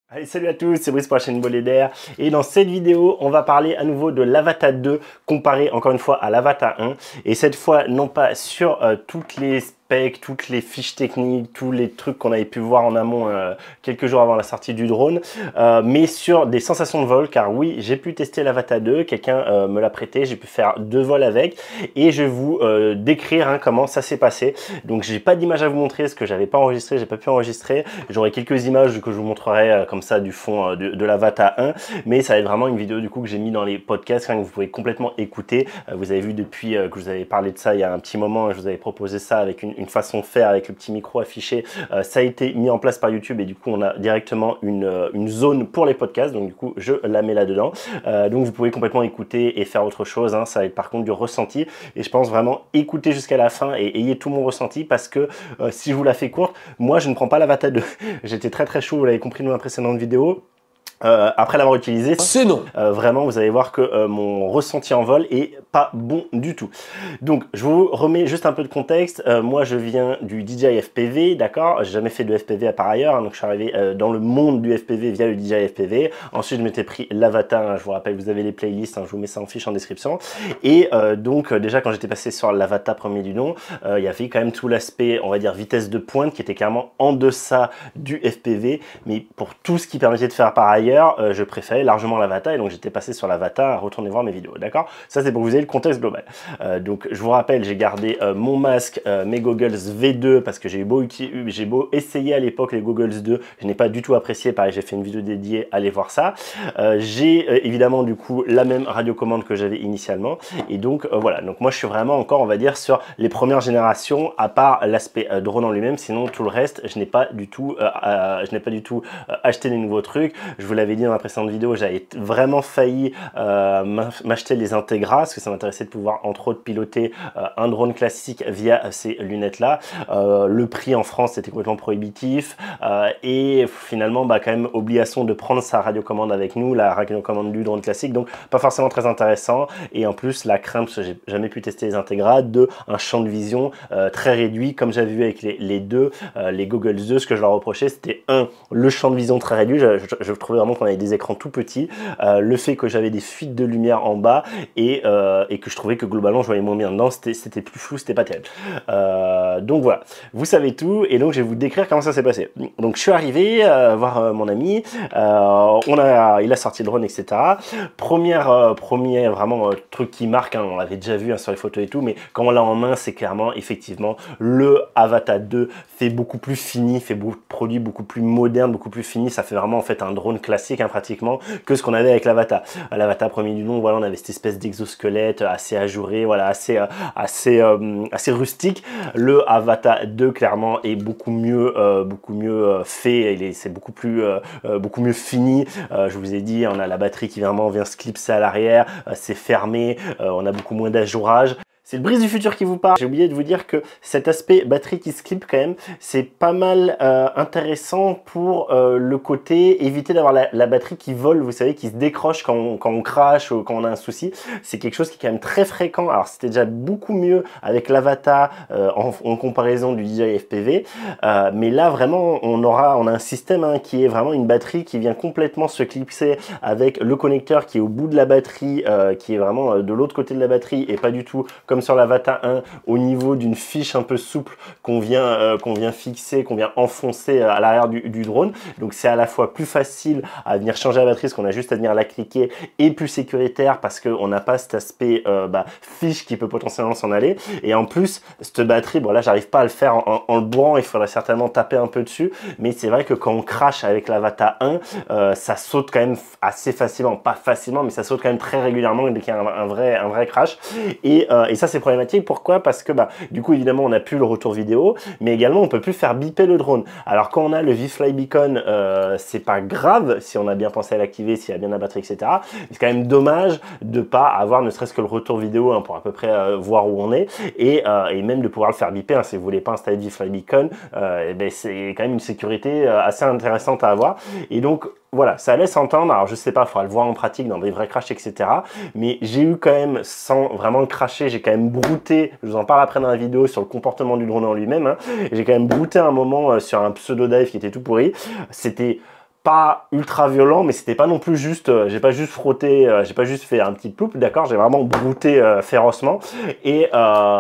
Allez, salut à tous, c'est Brice pour la chaîne Voler d'air. Et dans cette vidéo, on va parler à nouveau de l'Avata 2 comparé encore une fois à l'Avata 1. Et cette fois, non pas sur toutes les specs, toutes les fiches techniques, tous les trucs qu'on avait pu voir en amont quelques jours avant la sortie du drone, mais sur des sensations de vol. Car oui, j'ai pu tester l'Avata 2, quelqu'un me l'a prêté, j'ai pu faire 2 vols avec. Et je vais vous décrire comment ça s'est passé. Donc j'ai pas d'image à vous montrer, parce que j'avais pas enregistré, j'ai pas pu enregistrer. J'aurai quelques images que je vous montrerai comme ça du fond de l'Avata 1, mais ça va être vraiment une vidéo du coup que j'ai mis dans les podcasts que vous pouvez complètement écouter. Vous avez vu depuis que je vous avais parlé de ça il y a un petit moment, je vous avais proposé ça avec une façon de faire avec le petit micro affiché. Ça a été mis en place par YouTube et du coup on a directement une zone pour les podcasts, donc du coup je la mets là-dedans. Donc vous pouvez complètement écouter et faire autre chose, ça va être par contre du ressenti et je pense vraiment écouter jusqu'à la fin et ayez tout mon ressenti parce que si je vous la fais courte, moi je ne prends pas l'Avata 2. J'étais très chaud, vous l'avez compris dans la précédente vidéo. Après l'avoir utilisé, c'est non. Vraiment, vous allez voir que mon ressenti en vol est pas bon du tout. Donc, je vous remets juste un peu de contexte. Moi, je viens du DJI FPV, d'accord. J'ai jamais fait de FPV par ailleurs, donc je suis arrivé dans le monde du FPV via le DJI FPV. Ensuite, je m'étais pris l'Avata. Je vous rappelle, vous avez les playlists. Je vous mets ça en fiche en description. Et donc, déjà, quand j'étais passé sur l'Avata premier du nom, il y avait quand même tout l'aspect, on va dire, vitesse de pointe qui était carrément en deçà du FPV. Mais pour tout ce qui permettait de faire par ailleurs, je préférais largement l'Avata et donc j'étais passé sur l'Avata à retourner voir mes vidéos, d'accord. Ça c'est pour que vous ayez le contexte global. Donc je vous rappelle, j'ai gardé mon masque, mes goggles V2 parce que j'ai beau essayer à l'époque les goggles 2, je n'ai pas du tout apprécié, pareil j'ai fait une vidéo dédiée, allez voir ça. J'ai évidemment du coup la même radiocommande que j'avais initialement et donc voilà, donc moi je suis vraiment encore on va dire sur les premières générations à part l'aspect drone en lui-même, sinon tout le reste je n'ai pas du tout acheté des nouveaux trucs. Je vous l'avais dit dans la précédente vidéo, j'avais vraiment failli m'acheter les Integra parce que ça m'intéressait de pouvoir entre autres piloter un drone classique via ces lunettes là. Le prix en France était complètement prohibitif et finalement quand même obligation de prendre sa radiocommande avec nous, la radiocommande du drone classique, donc pas forcément très intéressant et en plus la crainte, parce que j'ai jamais pu tester les Integra, de un champ de vision très réduit comme j'avais vu avec les Goggles 2. Ce que je leur reprochais c'était le champ de vision très réduit, je trouvais vraiment qu'on avait des écrans tout petits, le fait que j'avais des fuites de lumière en bas et que je trouvais que globalement je voyais moins bien dedans, c'était plus flou, c'était pas terrible. Donc voilà, vous savez tout et donc je vais vous décrire comment ça s'est passé. Donc je suis arrivé voir mon ami, il a sorti le drone, etc. Premier vraiment truc qui marque, on l'avait déjà vu sur les photos et tout, mais quand on l'a en main, c'est clairement effectivement le Avata 2 fait beaucoup plus fini, fait produit beaucoup plus moderne, beaucoup plus fini, ça fait vraiment en fait un drone classique pratiquement que ce qu'on avait avec l'Avata. L'Avata premier du nom, voilà, on avait cette espèce d'exosquelette assez ajouré, voilà, assez rustique. Le Avata 2 clairement est beaucoup mieux fait, c'est beaucoup mieux fini. Je vous ai dit, on a la batterie qui vient se clipser à l'arrière, c'est fermé, on a beaucoup moins d'ajourage. C'est le Brice du futur qui vous parle. J'ai oublié de vous dire que cet aspect batterie qui se clip quand même, c'est pas mal intéressant pour le côté éviter d'avoir la batterie qui vole, vous savez, qui se décroche quand on crache ou quand on a un souci. C'est quelque chose qui est quand même très fréquent. Alors c'était déjà beaucoup mieux avec l'Avata en comparaison du DJI FPV, mais là vraiment on a un système qui est vraiment une batterie qui vient complètement se clipser avec le connecteur qui est au bout de la batterie, qui est vraiment de l'autre côté de la batterie et pas du tout comme sur l'Avata 1 au niveau d'une fiche un peu souple qu'on vient fixer, qu'on vient enfoncer à l'arrière du drone. Donc c'est à la fois plus facile à venir changer la batterie parce qu'on a juste à venir la cliquer et plus sécuritaire parce qu'on n'a pas cet aspect fiche qui peut potentiellement s'en aller. Et en plus, cette batterie, bon là j'arrive pas à le faire en le bourrant, il faudrait certainement taper un peu dessus, mais c'est vrai que quand on crache avec l'Avata 1, ça saute quand même assez facilement, pas facilement, mais ça saute quand même très régulièrement dès qu'il y a un vrai crash. Et ça c'est problématique. Pourquoi? Parce que du coup évidemment on n'a plus le retour vidéo, mais également on peut plus faire biper le drone. Alors quand on a le VFly Beacon, c'est pas grave si on a bien pensé à l'activer, s'il y a bien la batterie, etc. C'est quand même dommage de pas avoir ne serait-ce que le retour vidéo pour à peu près voir où on est et même de pouvoir le faire biper. Si vous voulez pas installer de VFly Beacon, c'est quand même une sécurité assez intéressante à avoir. Et donc voilà, ça laisse entendre, alors je sais pas, il faudra le voir en pratique dans des vrais crashs, etc. Mais j'ai eu quand même, sans vraiment le crasher, j'ai quand même brouté, je vous en parle après dans la vidéo sur le comportement du drone en lui-même, j'ai quand même brouté un moment sur un pseudo dive qui était tout pourri. C'était pas ultra violent, mais c'était pas non plus juste, j'ai pas juste frotté, j'ai pas juste fait un petit ploup, d'accord, j'ai vraiment brouté férocement, et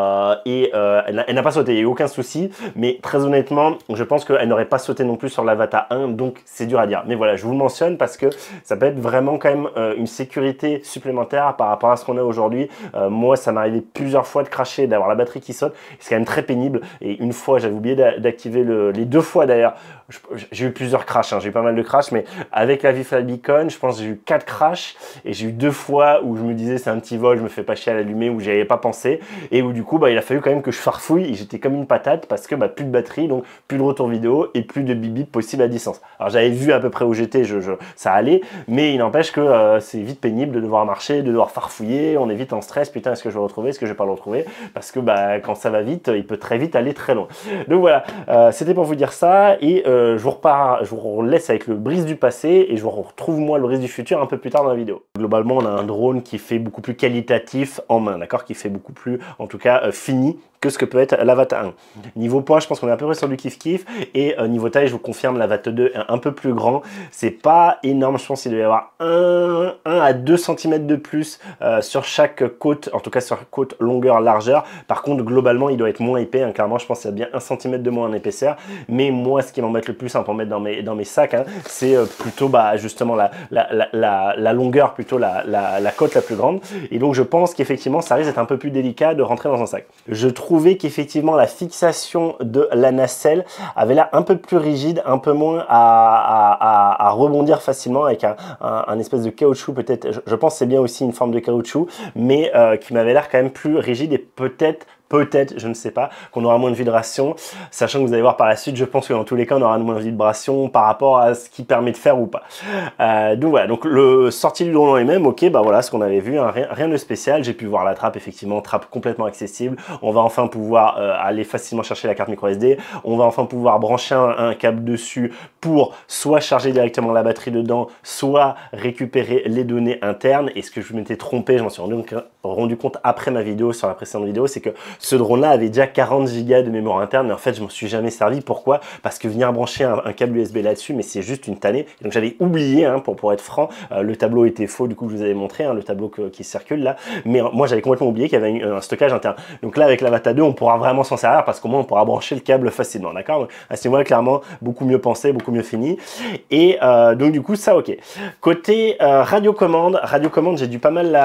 elle n'a pas sauté, il n'y a eu aucun souci, mais très honnêtement, je pense qu'elle n'aurait pas sauté non plus sur l'Avata 1, donc c'est dur à dire. Mais voilà, je vous le mentionne parce que ça peut être vraiment quand même une sécurité supplémentaire par rapport à ce qu'on a aujourd'hui. Moi, ça m'est arrivé plusieurs fois de cracher, d'avoir la batterie qui saute, c'est quand même très pénible, et une fois, j'avais oublié d'activer les 2 fois d'ailleurs, j'ai eu plusieurs crashs, hein, j'ai eu pas mal de crashs, mais avec la Wi-Fi Beacon, je pense que j'ai eu 4 crashs, et j'ai eu 2 fois où je me disais c'est un petit vol, je me fais pas chier à l'allumer, où j'y avais pas pensé, et où du coup il a fallu quand même que je farfouille, et j'étais comme une patate parce que plus de batterie, donc plus de retour vidéo et plus de bip bip possible à distance. Alors j'avais vu à peu près où j'étais, ça allait, mais il n'empêche que c'est vite pénible de devoir marcher, de devoir farfouiller, on est vite en stress, putain est-ce que je vais le retrouver, est-ce que je vais pas le retrouver, parce que quand ça va vite, il peut très vite aller très loin. Donc voilà, c'était pour vous dire ça, et je vous laisse avec le brise du passé, et je vous retrouve moi le brise du futur un peu plus tard dans la vidéo. Globalement, on a un drone qui fait beaucoup plus qualitatif en main, d'accord, qui fait beaucoup plus, en tout cas, fini que ce que peut être l'Avata 1. Niveau poids, je pense qu'on est à peu près sur du kiff-kiff, et niveau taille, je vous confirme, l'Avata 2 est un peu plus grand. C'est pas énorme, je pense qu'il doit y avoir 1 à 2 cm de plus sur chaque côte, en tout cas sur côte longueur, largeur. Par contre, globalement, il doit être moins épais, hein. Clairement, je pense qu'il y a bien 1 cm de moins en épaisseur, mais moi, ce qui m'embête le plus, hein, pour mettre dans mes sacs, hein, c'est plutôt justement la longueur, plutôt la côte la plus grande, et donc je pense qu'effectivement, ça risque d'être un peu plus délicat de rentrer dans un sac. Je trouvé qu'effectivement la fixation de la nacelle avait l'air un peu plus rigide, un peu moins à rebondir facilement avec un espèce de caoutchouc peut-être. Je pense que c'est bien aussi une forme de caoutchouc, mais qui m'avait l'air quand même plus rigide, et peut-être, je ne sais pas, qu'on aura moins de vibration, sachant que vous allez voir par la suite, je pense que dans tous les cas, on aura moins de vibration par rapport à ce qui permet de faire ou pas. Donc voilà, donc le sortie du drone en lui-même, ok, voilà ce qu'on avait vu, hein, rien de spécial. J'ai pu voir la trappe, effectivement, trappe complètement accessible. On va enfin pouvoir aller facilement chercher la carte micro SD. On va enfin pouvoir brancher un câble dessus pour soit charger directement la batterie dedans, soit récupérer les données internes. Et ce que je m'étais trompé, je m'en suis rendu compte après ma vidéo, sur la précédente vidéo, c'est que ce drone-là avait déjà 40 Go de mémoire interne, mais en fait, je m'en suis jamais servi. Pourquoi? Parce que venir brancher un câble USB là-dessus, mais c'est juste une tannée. Donc, j'avais oublié, hein, pour être franc, le tableau était faux, du coup, je vous avais montré, hein, le tableau qui circule là. Mais moi, j'avais complètement oublié qu'il y avait un stockage interne. Donc là, avec l'Avata 2, on pourra vraiment s'en servir parce qu'au moins, on pourra brancher le câble facilement, d'accord? À ce niveau-là, clairement, beaucoup mieux pensé, beaucoup mieux fini. Et donc, du coup, ça, ok. Côté radiocommande, j'ai dû pas mal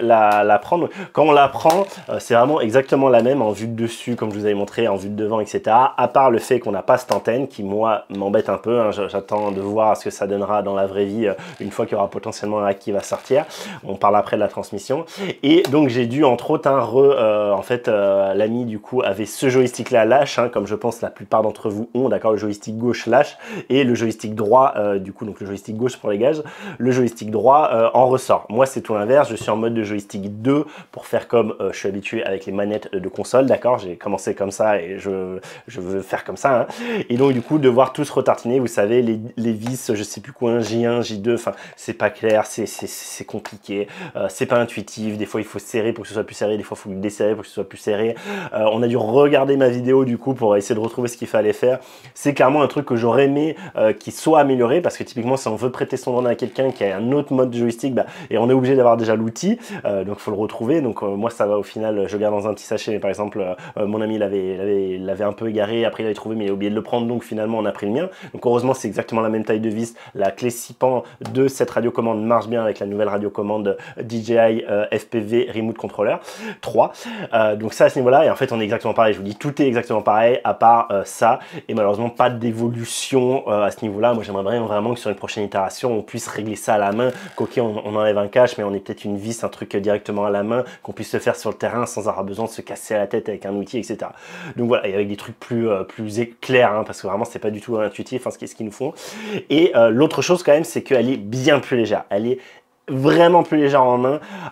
la prendre. Quand on la prend, c'est vraiment exactement la même en vue de dessus, comme je vous avais montré, en vue de devant, etc. À part le fait qu'on n'a pas cette antenne qui, moi, m'embête un peu, hein. J'attends de voir ce que ça donnera dans la vraie vie une fois qu'il y aura potentiellement un hack qui va sortir. On parle après de la transmission. Et donc, j'ai dû, entre autres, en fait, l'ami, du coup, avait ce joystick-là lâche, hein, comme je pense la plupart d'entre vous ont, d'accord, le joystick gauche lâche, et le joystick droit, du coup, donc le joystick gauche pour les gages, le joystick droit en ressort. Moi, c'est tout l'inverse, je suis en mode de joystick 2 pour faire comme je suis habitué avec les manettes de console, d'accord, j'ai commencé comme ça et je veux faire comme ça, hein. Et donc du coup devoir tous retartiner, vous savez, les vis, je sais plus quoi, J1, J2, enfin c'est pas clair, c'est compliqué, c'est pas intuitif, des fois il faut serrer pour que ce soit plus serré, des fois il faut desserrer pour que ce soit plus serré. On a dû regarder ma vidéo du coup pour essayer de retrouver ce qu'il fallait faire. C'est clairement un truc que j'aurais aimé qui soit amélioré, parce que typiquement si on veut prêter son drone à quelqu'un qui a un autre mode de joystick, et on est obligé d'avoir déjà l'outil, donc il faut le retrouver. Donc moi ça va, au final je garde dans un petit sachet, mais par exemple mon ami l'avait un peu égaré, après il avait trouvé mais il a oublié de le prendre, donc finalement on a pris le mien. Donc heureusement c'est exactement la même taille de vis, la clé 6 pans de cette radiocommande marche bien avec la nouvelle radiocommande DJI FPV Remote Controller 3. Donc ça à ce niveau là, et en fait on est exactement pareil, je vous dis tout est exactement pareil à part ça, et malheureusement pas d'évolution à ce niveau là. Moi j'aimerais vraiment que sur une prochaine itération on puisse régler ça à la main, qu'ok on enlève un cache mais on ait peut-être une vis, un truc directement à la main, qu'on puisse se faire sur le terrain sans avoir besoin de se casser la tête avec un outil, etc. Donc voilà, et avec des trucs plus clairs, hein, parce que vraiment c'est pas du tout intuitif, hein, ce qu'ils nous font. Et l'autre chose quand même, c'est qu'elle est bien plus légère, elle est vraiment plus légère en main. Alors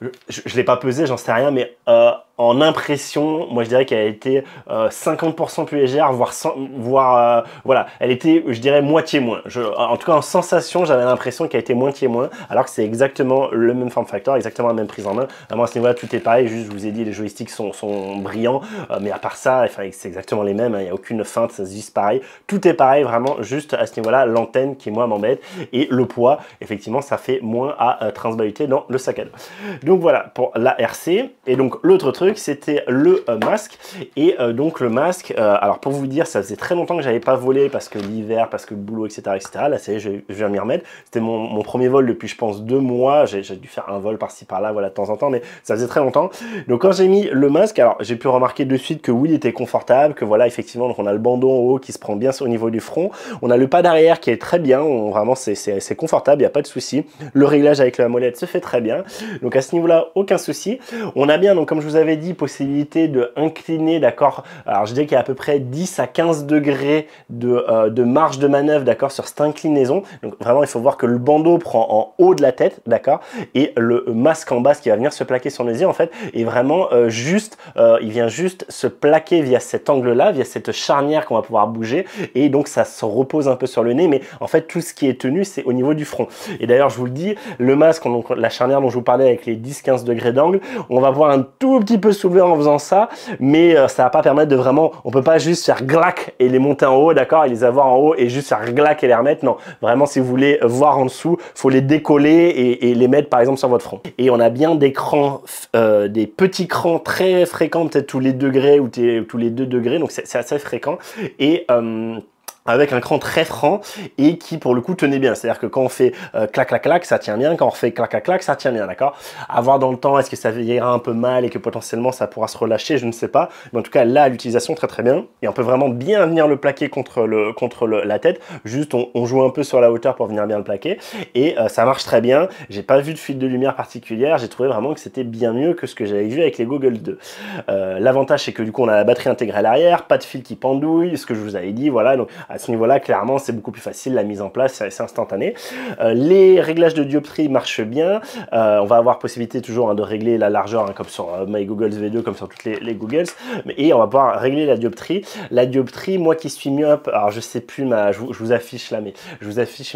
je l'ai pas pesé, j'en sais rien, mais en impression, moi je dirais qu'elle a été 50% plus légère, voire voilà, elle était, je dirais, moitié moins. En tout cas, en sensation, j'avais l'impression qu'elle était moitié moins, alors que c'est exactement le même form factor, exactement la même prise en main. Vraiment à ce niveau-là, tout est pareil, juste je vous ai dit, les joysticks sont brillants, mais à part ça, enfin, c'est exactement les mêmes, hein, il n'y a aucune feinte, ça se vise pareil. Tout est pareil, vraiment, juste à ce niveau-là, l'antenne qui, moi, m'embête, et le poids, effectivement, ça fait moins à transbahuter dans le sac à dos. Donc voilà, pour la RC. Et donc, l'autre truc, c'était le masque. Et donc, le masque, alors pour vous dire, ça faisait très longtemps que j'avais pas volé parce que l'hiver, parce que le boulot, etc. etc. Là, ça y est, je viens m'y remettre. C'était mon premier vol depuis, je pense, 2 mois. J'ai dû faire un vol par-ci par-là, voilà, de temps en temps, mais ça faisait très longtemps. Donc, quand j'ai mis le masque, alors j'ai pu remarquer de suite que oui, il était confortable, que voilà, effectivement, donc on a le bandeau en haut qui se prend bien au niveau du front. On a le pas d'arrière qui est très bien. Vraiment, c'est confortable, il n'y a pas de souci. Le réglage avec la molette se fait très bien. Donc, à ce niveau-là, aucun souci. On a bien, donc comme je vous avais dit, possibilité de incliner, d'accord. Alors je dirais qu'il y a à peu près 10 à 15 degrés de marge de manœuvre, d'accord, sur cette inclinaison. Donc vraiment, il faut voir que le bandeau prend en haut de la tête, d'accord, et le masque en bas qui va venir se plaquer sur les yeux, en fait, est vraiment il vient juste se plaquer via cet angle-là, via cette charnière qu'on va pouvoir bouger, et donc ça se repose un peu sur le nez, mais en fait, tout ce qui est tenu, c'est au niveau du front. Et d'ailleurs, je vous le dis, le masque, donc la charnière dont je vous parlais avec les 10-15 degrés d'angle, on va voir un tout petit peu soulever en faisant ça, mais ça va pas permettre de vraiment, on peut pas juste faire glac et les monter en haut, d'accord, et les avoir en haut et juste faire glac et les remettre, non, vraiment si vous voulez voir en dessous, faut les décoller et les mettre par exemple sur votre front. Et on a bien des crans, des petits crans très fréquents, peut-être tous les degrés ou tous les 2 degrés, donc c'est assez fréquent, et avec un cran très franc et qui pour le coup tenait bien, c'est à dire que quand on fait clac clac clac ça tient bien, quand on fait clac clac clac ça tient bien, d'accord. À voir dans le temps, est-ce que ça ira un peu mal et que potentiellement ça pourra se relâcher, je ne sais pas, mais en tout cas là l'utilisation très très bien, et on peut vraiment bien venir le plaquer contre la tête, juste on joue un peu sur la hauteur pour venir bien le plaquer, et ça marche très bien. J'ai pas vu de fuite de lumière particulière, j'ai trouvé vraiment que c'était bien mieux que ce que j'avais vu avec les Google 2. L'avantage c'est que du coup on a la batterie intégrée à l'arrière, pas de fil qui pendouille, ce que je vous avais dit, voilà, donc à ce niveau-là, clairement, c'est beaucoup plus facile, la mise en place, c'est instantané. Les réglages de dioptrie marchent bien. On va avoir possibilité toujours de régler la largeur, comme sur My Googles V2, comme sur toutes les Googles. Et on va pouvoir régler la dioptrie. La dioptrie, moi qui suis myope, alors je sais plus, je vous affiche là, mais je vous affiche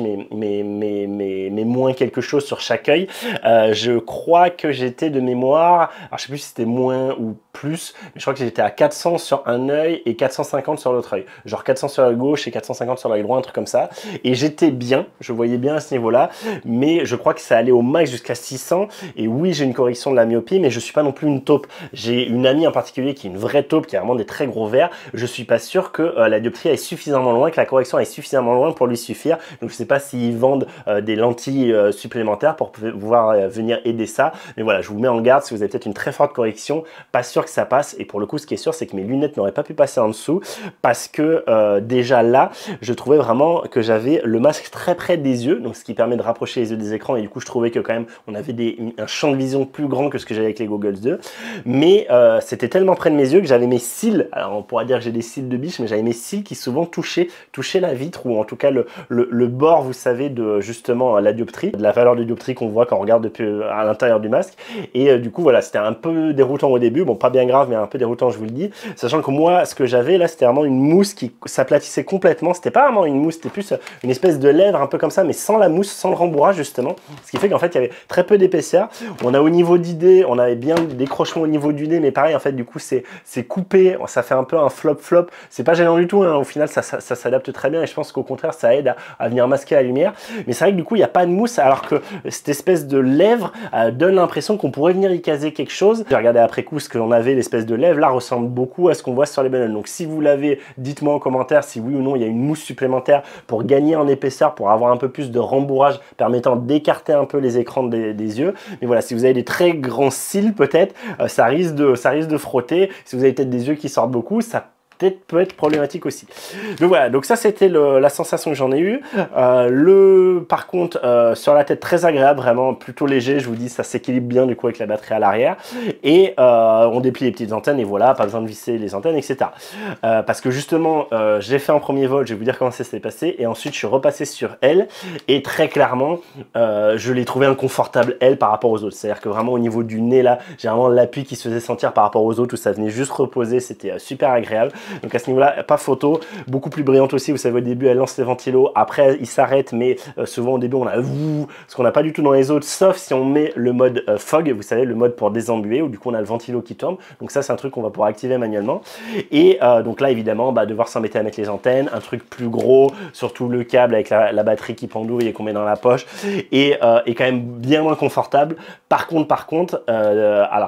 mes moins quelque chose sur chaque œil. Je crois que j'étais de mémoire, alors je sais plus si c'était moins ou plus, mais je crois que j'étais à 400 sur un œil et 450 sur l'autre œil. Genre 400 sur l'œil gauche et 450 sur l'œil droit, un truc comme ça. Et j'étais bien, je voyais bien à ce niveau-là, mais je crois que ça allait au max jusqu'à 600. Et oui, j'ai une correction de la myopie, mais je suis pas non plus une taupe. J'ai une amie en particulier qui est une vraie taupe, qui a vraiment des très gros verres. Je suis pas sûr que la dioptrie est suffisamment loin, que la correction est suffisamment loin pour lui suffire. Donc je sais pas s'ils vendent des lentilles supplémentaires pour pouvoir venir aider ça. Mais voilà, je vous mets en garde, si vous avez peut-être une très forte correction, pas sûr que ça passe. Et pour le coup, ce qui est sûr, c'est que mes lunettes n'auraient pas pu passer en dessous, parce que déjà là, je trouvais vraiment que j'avais le masque très près des yeux, donc ce qui permet de rapprocher les yeux des écrans, et du coup je trouvais que quand même on avait un champ de vision plus grand que ce que j'avais avec les Googles 2, mais c'était tellement près de mes yeux que j'avais mes cils, alors on pourrait dire que j'ai des cils de biche, mais j'avais mes cils qui souvent touchaient la vitre, ou en tout cas le bord, vous savez, de justement la dioptrie, de la valeur de dioptrie qu'on voit quand on regarde depuis à l'intérieur du masque, et du coup voilà, c'était un peu déroutant au début, bon pas bien grave, mais un peu déroutant, je vous le dis, sachant que moi ce que j'avais là, c'était vraiment une mousse qui s'aplatissait complètement. C'était pas vraiment une mousse, c'était plus une espèce de lèvre un peu comme ça, mais sans la mousse, sans le rembourrage justement. Ce qui fait qu'en fait, il y avait très peu d'épaisseur. On a au niveau d'idée, on avait bien des décrochements au niveau du nez, mais pareil, en fait, du coup, c'est coupé, ça fait un peu un flop-flop. C'est pas gênant du tout, hein. Au final, ça s'adapte très bien, et je pense qu'au contraire, ça aide à venir masquer la lumière. Mais c'est vrai que du coup, il n'y a pas de mousse, alors que cette espèce de lèvre donne l'impression qu'on pourrait venir y caser quelque chose. J'ai regardé après coup ce que l'on avait, l'espèce de lèvre, là, ressemble beaucoup à ce qu'on voit sur les bananes. Donc si vous l'avez, dites-moi en commentaire si oui ou non il y a une mousse supplémentaire pour gagner en épaisseur, pour avoir un peu plus de rembourrage permettant d'écarter un peu les écrans des yeux. Mais voilà, si vous avez des très grands cils peut-être, ça risque de frotter. Si vous avez peut-être des yeux qui sortent beaucoup, ça peut être problématique aussi. Donc voilà, donc ça c'était la sensation que j'en ai eue. Par contre, sur la tête, très agréable, vraiment plutôt léger, je vous dis, ça s'équilibre bien du coup avec la batterie à l'arrière. Et on déplie les petites antennes et voilà, pas besoin de visser les antennes, etc. Parce que justement, j'ai fait un premier vol, je vais vous dire comment ça s'est passé, et ensuite je suis repassé sur elle, et très clairement, je l'ai trouvé inconfortable, elle, par rapport aux autres. C'est-à-dire que vraiment au niveau du nez, là, j'ai vraiment l'appui qui se faisait sentir par rapport aux autres, où ça venait juste reposer, c'était super agréable. Donc à ce niveau-là, pas photo, beaucoup plus brillante aussi. Vous savez, au début, elle lance les ventilos, après, il s'arrête, mais souvent au début, on a ce qu'on n'a pas du tout dans les autres, sauf si on met le mode fog, vous savez, le mode pour désembuer, où du coup, on a le ventilo qui tourne. Donc ça, c'est un truc qu'on va pouvoir activer manuellement. Et donc là, évidemment, devoir s'embêter à mettre les antennes, un truc plus gros, surtout le câble avec la batterie qui pendouille et qu'on met dans la poche, et quand même bien moins confortable. Par contre, alors,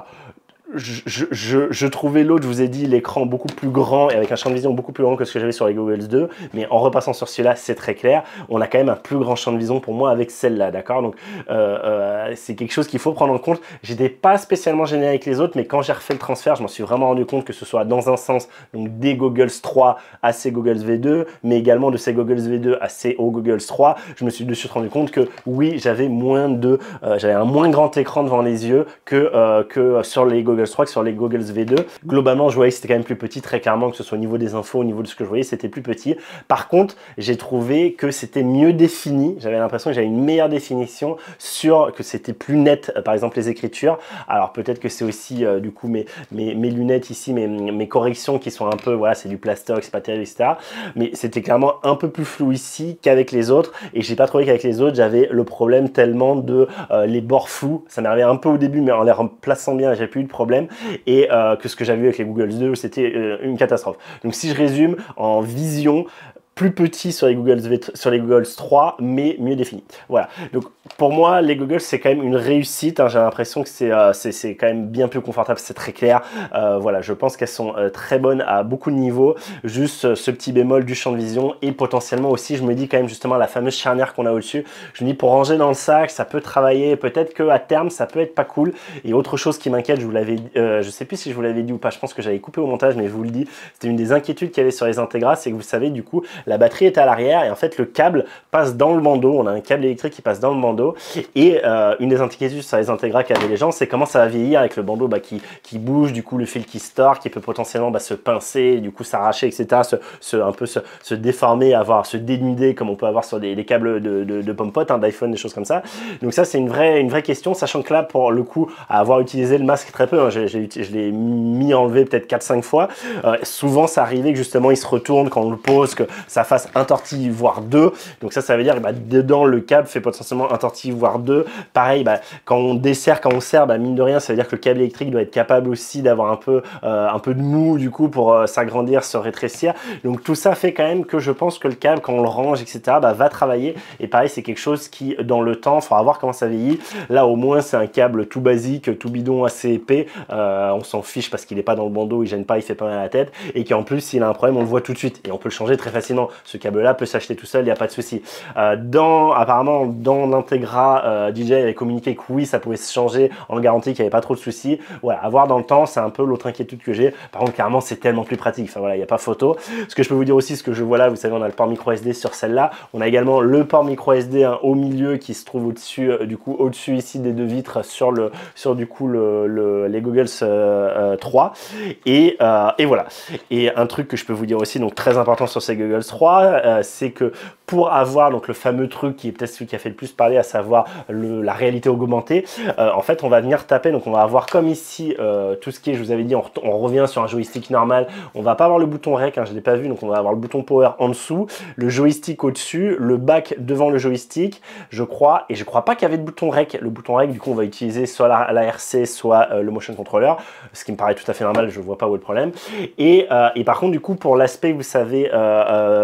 je trouvais l'autre, je vous ai dit, l'écran beaucoup plus grand et avec un champ de vision beaucoup plus grand que ce que j'avais sur les Googles 2, mais en repassant sur celui-là, c'est très clair, on a quand même un plus grand champ de vision pour moi avec celle-là, d'accord? Donc c'est quelque chose qu'il faut prendre en compte. J'étais pas spécialement gêné avec les autres, mais quand j'ai refait le transfert, je m'en suis vraiment rendu compte, que ce soit dans un sens, donc des Googles 3 à ces Googles V2, mais également de ces Googles V2 à ces Googles 3, je me suis de suite rendu compte que oui, j'avais j'avais un moins grand écran devant les yeux que sur les Googles 3, que sur les Googles V2. Globalement, je voyais que c'était quand même plus petit, très clairement, que ce soit au niveau des infos, au niveau de ce que je voyais, c'était plus petit. Par contre, j'ai trouvé que c'était mieux défini. J'avais l'impression que j'avais une meilleure définition, que c'était plus net, par exemple les écritures. Alors peut-être que c'est aussi du coup mes lunettes ici, mes corrections qui sont un peu, voilà, c'est du plastoc, c'est pas terrible, etc. Mais c'était clairement un peu plus flou ici qu'avec les autres. Et j'ai pas trouvé qu'avec les autres, j'avais le problème tellement de les bords flous. Ça m'arrivait un peu au début, mais en les remplaçant bien, j'ai plus eu de problème. Et que ce que j'avais vu avec les Googles 2, c'était une catastrophe. Donc si je résume, en vision, plus petit sur les Googles 3, mais mieux défini. Voilà. Donc pour moi, les Googles, c'est quand même une réussite. Hein. J'ai l'impression que c'est quand même bien plus confortable, c'est très clair. Voilà, je pense qu'elles sont très bonnes à beaucoup de niveaux. Juste ce petit bémol du champ de vision, et potentiellement aussi, je me dis quand même justement la fameuse charnière qu'on a au-dessus. Je me dis, pour ranger dans le sac, ça peut travailler. Peut-être qu'à terme, ça peut être pas cool. Et autre chose qui m'inquiète, je vous l'avais, je sais plus si je vous l'avais dit ou pas. Je pense que j'avais coupé au montage, mais je vous le dis. C'était une des inquiétudes qu'il y avait sur les Integra, c'est que vous savez, du coup, la batterie est à l'arrière et en fait le câble passe dans le bandeau. On a un câble électrique qui passe dans le bandeau, et une des inquiétudes sur les Integra qu'avaient les gens, c'est comment ça va vieillir avec le bandeau qui bouge, du coup le fil qui se tord, qui peut potentiellement se pincer, du coup s'arracher, etc., un peu se déformer, se dénuder comme on peut avoir sur des câbles de pompote, hein, d'iPhone, des choses comme ça. Donc ça, c'est une vraie question, sachant que là, pour le coup, à avoir utilisé le masque très peu, hein, je l'ai mis enlevé peut-être 4-5 fois, souvent ça arrivait que justement il se retourne quand on le pose, que ça fasse un tortille voire deux. Donc ça veut dire que dedans le câble fait potentiellement un tortille voire deux. Pareil, quand on dessert, quand on serre, mine de rien, ça veut dire que le câble électrique doit être capable aussi d'avoir un peu de mou du coup pour s'agrandir, se rétrécir. Donc tout ça fait quand même que je pense que le câble, quand on le range, etc., va travailler. Et pareil, c'est quelque chose qui, dans le temps, il faudra voir comment ça vieillit. Là, au moins, c'est un câble tout basique, tout bidon, assez épais. On s'en fiche parce qu'il n'est pas dans le bandeau, il gêne pas, il fait pas mal à la tête. Et qu'en plus, s'il a un problème, on le voit tout de suite. Et on peut le changer très facilement. Ce câble-là peut s'acheter tout seul, il n'y a pas de souci. Apparemment, dans l'Integra, DJI avait communiqué que oui, ça pouvait se changer en garantie, qu'il n'y avait pas trop de soucis. Voilà, à voir dans le temps, c'est un peu l'autre inquiétude que j'ai. Par contre, clairement, c'est tellement plus pratique. Enfin voilà, il n'y a pas photo. Ce que je peux vous dire aussi, ce que je vois là, vous savez, on a le port micro SD sur celle-là. On a également le port micro SD au milieu qui se trouve au-dessus, au-dessus ici des deux vitres sur les Googles 3. Et voilà. Et un truc que je peux vous dire aussi, donc très important sur ces Googles 3, c'est que pour avoir donc le fameux truc qui est peut-être celui qui a fait le plus parler, à savoir la réalité augmentée, en fait on va venir taper, donc on va avoir comme ici tout ce qui est, je vous avais dit, on revient sur un joystick normal, on va pas avoir le bouton rec, hein, je l'ai pas vu, donc on va avoir le bouton power en dessous, le joystick au-dessus, le back devant le joystick, je crois, et je crois pas qu'il y avait de bouton rec. Le bouton rec, du coup on va utiliser soit la RC, soit le motion controller, ce qui me paraît tout à fait normal, je vois pas où est le problème. Et par contre, du coup, pour l'aspect, vous savez,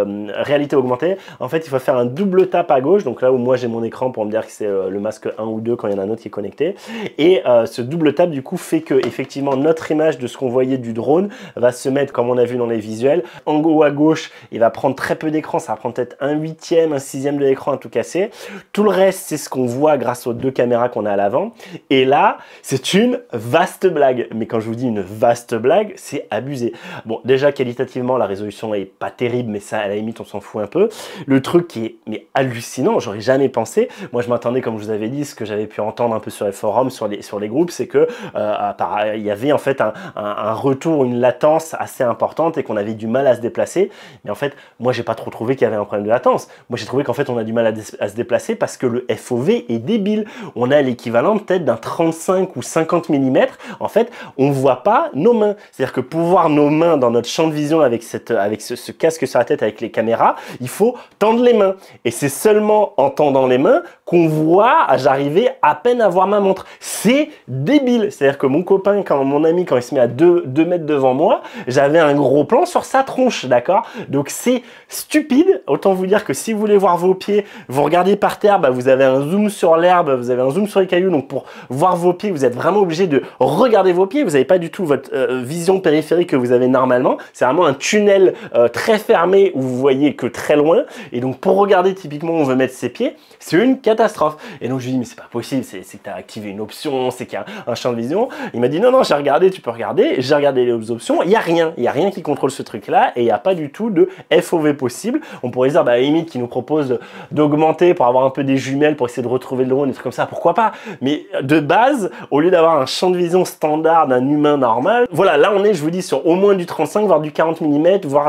réalité augmentée, en fait il faut faire un double tap à gauche, donc là où moi j'ai mon écran pour me dire que c'est le masque 1 ou 2 quand il y en a un autre qui est connecté, et ce double tap du coup fait que effectivement notre image de ce qu'on voyait du drone va se mettre comme on a vu dans les visuels, en haut à gauche, il va prendre très peu d'écran, ça va prendre peut-être un huitième, un sixième de l'écran à tout casser, tout le reste c'est ce qu'on voit grâce aux deux caméras qu'on a à l'avant, et là c'est une vaste blague, mais quand je vous dis une vaste blague, c'est abusé. Bon, déjà qualitativement la résolution est pas terrible, mais ça à la limite on s'en fout un peu. Le truc qui est hallucinant, j'aurais jamais pensé, moi je m'attendais, comme je vous avais dit, ce que j'avais pu entendre un peu sur les forums, sur les groupes, c'est que il y avait en fait un retour, une latence assez importante et qu'on avait du mal à se déplacer. Mais en fait, moi j'ai pas trop trouvé qu'il y avait un problème de latence. Moi j'ai trouvé qu'en fait on a du mal à se déplacer parce que le FOV est débile. On a l'équivalent peut-être d'un 35 ou 50 mm. En fait, on voit pas nos mains. C'est-à-dire que pour voir nos mains dans notre champ de vision avec ce casque sur la tête avec les caméras, il faut tendre les mains. Et c'est seulement en tendant les mains qu'on voit, j'arrivais à peine à voir ma montre. C'est débile. C'est-à-dire que mon copain, mon ami, quand il se met à 2 mètres devant moi, j'avais un gros plan sur sa tronche, d'accord? Donc c'est stupide. Autant vous dire que si vous voulez voir vos pieds, vous regardez par terre, bah, vous avez un zoom sur l'herbe, vous avez un zoom sur les cailloux. Donc pour voir vos pieds, vous êtes vraiment obligé de regarder vos pieds. Vous n'avez pas du tout votre vision périphérique que vous avez normalement. C'est vraiment un tunnel très fermé où vous voyez que très loin. Et donc pour regarder typiquement où on veut mettre ses pieds, c'est une catastrophe. Et donc je lui dis mais c'est pas possible, c'est que tu as activé une option, c'est qu'il y a un champ de vision. Il m'a dit non j'ai regardé, tu peux regarder. J'ai regardé les options, il y a rien qui contrôle ce truc là et il n'y a pas du tout de FOV possible. On pourrait dire bah à la limite qui nous propose d'augmenter pour avoir un peu des jumelles pour essayer de retrouver le drone, des trucs comme ça, pourquoi pas. Mais de base, au lieu d'avoir un champ de vision standard d'un humain normal, voilà, là on est, je vous dis, sur au moins du 35, voire du 40 mm, voire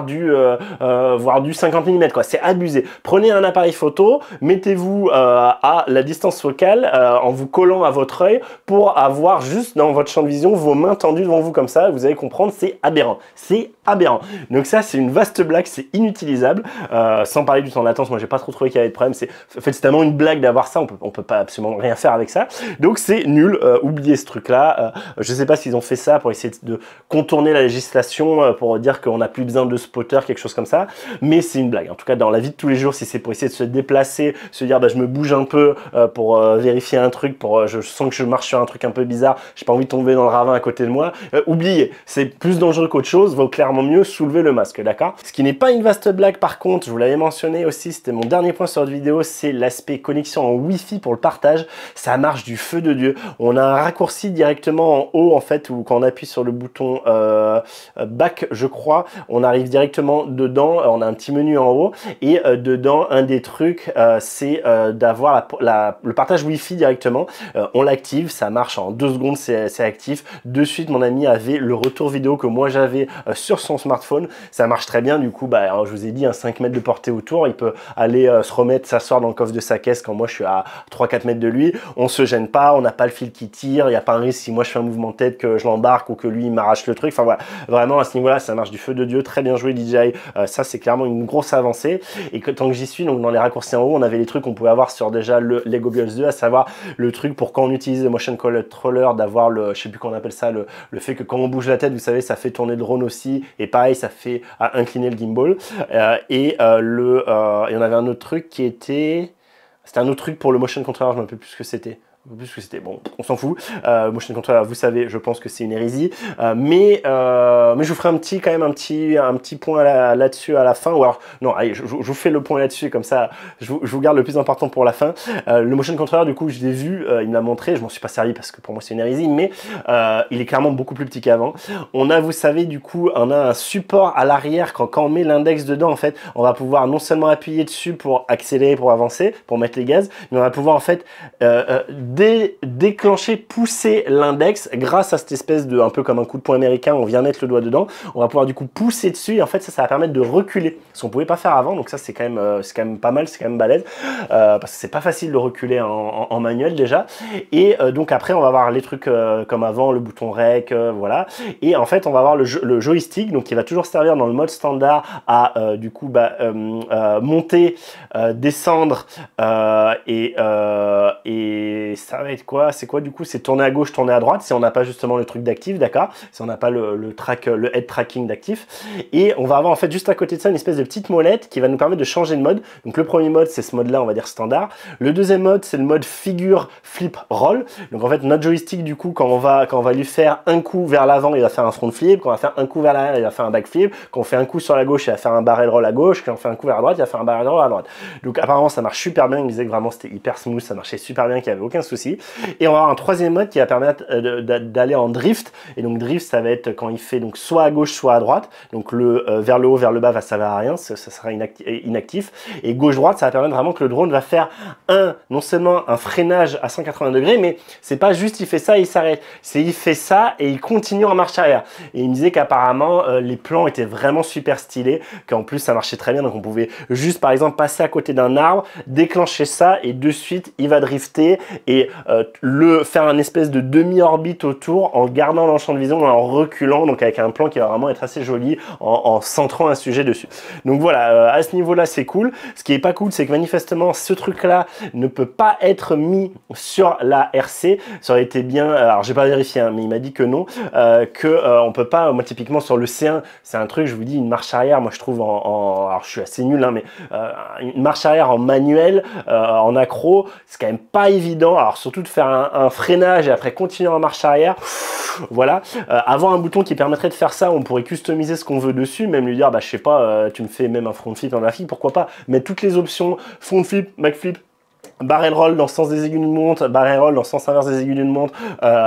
du 50 mm, quoi. C'est abusé. Prenez un appareil photo, mettez-vous à la distance focale en vous collant à votre œil pour avoir juste dans votre champ de vision vos mains tendues devant vous comme ça. Vous allez comprendre, c'est aberrant. C'est aberrant. Donc ça, c'est une vaste blague, c'est inutilisable. Sans parler du temps de latence, moi j'ai pas trop trouvé qu'il y avait de problème. En fait, c'est tellement une blague d'avoir ça, on peut pas absolument rien faire avec ça. Donc c'est nul, oubliez ce truc-là. Je sais pas s'ils ont fait ça pour essayer de contourner la législation, pour dire qu'on n'a plus besoin de spotter, quelque chose comme ça. Mais c'est une blague. En tout cas, dans la vie de tous les jours, si c'est pour essayer de se déplacer, se dire bah, je me bouge un peu pour vérifier un truc, je sens que je marche sur un truc un peu bizarre, j'ai pas envie de tomber dans le ravin à côté de moi, oubliez. C'est plus dangereux qu'autre chose, vaut clairement mieux soulever le masque, d'accord? Ce qui n'est pas une vaste blague par contre, je vous l'avais mentionné aussi, c'était mon dernier point sur cette vidéo, c'est l'aspect connexion en Wi-Fi pour le partage. Ça marche du feu de Dieu. On a un raccourci directement en haut en fait, où quand on appuie sur le bouton back, je crois, on arrive directement dedans, on a un petit menu en haut, et dedans, un des trucs, c'est d'avoir le partage Wi-Fi directement. On l'active, ça marche en 2 secondes, c'est actif. De suite, mon ami avait le retour vidéo que moi j'avais sur son smartphone. Ça marche très bien, du coup, bah, alors, je vous ai dit, 5 mètres de portée autour, il peut aller se remettre, s'asseoir dans le coffre de sa caisse quand moi je suis à 3-4 mètres de lui. On se gêne pas, on n'a pas le fil qui tire, il n'y a pas un risque si moi je fais un mouvement de tête que je l'embarque ou que lui il m'arrache le truc. Enfin voilà, vraiment à ce niveau-là, ça marche du feu de Dieu. Très bien joué DJI, ça c'est clairement une grosse avancée. Et que tant que j'y suis, donc dans les raccourcis en haut, on avait les trucs qu'on pouvait avoir sur déjà les Goggles 2, à savoir le truc pour quand on utilise le motion controller, d'avoir je sais plus comment on appelle ça, le fait que quand on bouge la tête, vous savez, ça fait tourner le drone aussi, et pareil, ça fait incliner le gimbal. Et on avait un autre truc qui était... C'était un autre truc pour le motion controller, je ne me rappelle plus ce que c'était. Plus que c'était bon, on s'en fout. Motion controller, vous savez, je pense que c'est une hérésie, mais je vous ferai quand même un petit point là-dessus à la fin. Ou alors non, allez, je vous fais le point là-dessus, comme ça, je vous garde le plus important pour la fin. Le motion controller, du coup, je l'ai vu, il me l'a montré, je m'en suis pas servi parce que pour moi c'est une hérésie, mais il est clairement beaucoup plus petit qu'avant. On a, vous savez, du coup, on a un support à l'arrière quand on met l'index dedans. En fait, on va pouvoir non seulement appuyer dessus pour accélérer, pour avancer, pour mettre les gaz, mais on va pouvoir en fait déclencher, pousser l'index grâce à cette espèce de, un peu comme un coup de poing américain, on vient mettre le doigt dedans, on va pouvoir du coup pousser dessus et en fait ça va permettre de reculer, ce qu'on pouvait pas faire avant, donc ça c'est quand même pas mal, c'est quand même balèze, parce que c'est pas facile de reculer en manuel déjà, et donc après on va avoir les trucs comme avant, le bouton rec, voilà, et en fait on va avoir le joystick, donc qui va toujours servir dans le mode standard à du coup monter, descendre et et ça va être quoi? C'est quoi du coup? C'est tourner à gauche, tourner à droite, si on n'a pas justement le truc d'actif, d'accord? Si on n'a pas le head tracking d'actif. Et on va avoir en fait juste à côté de ça une espèce de petite molette qui va nous permettre de changer de mode. Donc le premier mode, c'est ce mode-là, on va dire standard. Le deuxième mode, c'est le mode figure flip roll. Donc en fait, notre joystick, du coup, quand on va lui faire un coup vers l'avant, il va faire un front flip. Quand on va faire un coup vers l'arrière, il va faire un back flip. Quand on fait un coup sur la gauche, il va faire un barrel roll à gauche. Quand on fait un coup vers la droite, il va faire un barrel roll à droite. Donc apparemment, ça marche super bien. Il me disait que vraiment c'était hyper smooth, ça marchait super bien, qu'il n'y avait aucun souci. Et on va avoir un troisième mode qui va permettre d'aller en drift. Et donc drift, ça va être quand il fait donc soit à gauche, soit à droite. Donc le vers le haut, vers le bas, va servir à rien, ça sera inactif. Et gauche-droite, ça va permettre vraiment que le drone va faire non seulement un freinage à 180 degrés, mais c'est pas juste il fait ça et il s'arrête. C'est il fait ça et il continue en marche arrière. Et il me disait qu'apparemment les plans étaient vraiment super stylés, qu'en plus ça marchait très bien, donc on pouvait juste par exemple passer à côté d'un arbre, déclencher ça et de suite il va drifter et faire un espèce de demi-orbite autour en gardant l'ensemble de vision, en reculant, donc avec un plan qui va vraiment être assez joli en centrant un sujet dessus. Donc voilà, à ce niveau-là c'est cool. Ce qui est pas cool, c'est que manifestement ce truc-là ne peut pas être mis sur la RC. Ça aurait été bien, alors j'ai pas vérifié, hein, mais il m'a dit que non, on peut pas, moi typiquement sur le C1, c'est un truc, je vous dis, une marche arrière, moi je trouve alors je suis assez nul, hein, mais une marche arrière en manuel, en accro, c'est quand même pas évident, alors surtout de faire un freinage et après continuer en marche arrière, voilà, avoir un bouton qui permettrait de faire ça, on pourrait customiser ce qu'on veut dessus, même lui dire, bah je sais pas, tu me fais même un front flip en backflip, pourquoi pas, mettre toutes les options, front flip, backflip, barrel roll dans le sens des aiguilles d'une montre, barrel roll dans le sens inverse des aiguilles d'une montre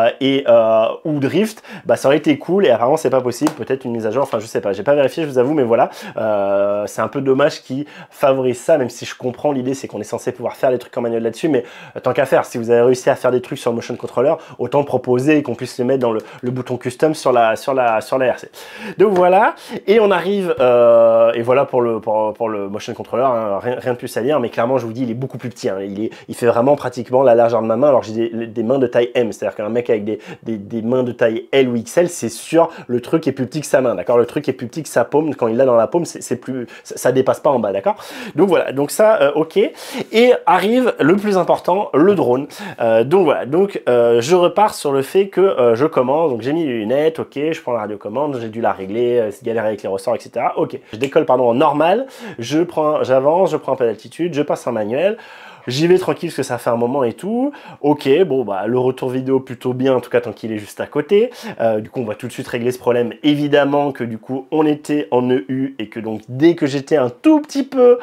ou drift, bah ça aurait été cool et apparemment c'est pas possible, peut-être une mise à jour, enfin je sais pas, j'ai pas vérifié, je vous avoue, mais voilà, c'est un peu dommage qu'ils favorisent ça, même si je comprends l'idée, c'est qu'on est censé pouvoir faire des trucs en manuel là-dessus, mais tant qu'à faire, si vous avez réussi à faire des trucs sur le motion controller, autant proposer et qu'on puisse les mettre dans le bouton custom sur la RC. Donc voilà, et on arrive, et voilà pour le motion controller, hein, rien de plus à dire, mais clairement je vous dis, il est beaucoup plus petit, hein, il fait vraiment pratiquement la largeur de ma main, alors j'ai des mains de taille M, c'est-à-dire qu'un mec avec des mains de taille L ou XL, c'est sûr, le truc est plus petit que sa main, d'accord? Le truc est plus petit que sa paume, quand il l'a dans la paume, ça dépasse pas en bas, d'accord? Donc voilà, donc ça, ok. Et arrive le plus important, le drone. Donc voilà, donc je repars sur le fait que je commence, donc j'ai mis les lunettes, ok, je prends la radiocommande, j'ai dû la régler, galérer avec les ressorts, etc. Ok, je décolle, pardon, en normal, j'avance, je prends un peu d'altitude, je passe en manuel. J'y vais tranquille parce que ça fait un moment et tout. Ok, bon, bah, le retour vidéo plutôt bien, en tout cas tant qu'il est juste à côté. Du coup, on va tout de suite régler ce problème. Évidemment que du coup, on était en EU et que donc, dès que j'étais un tout petit peu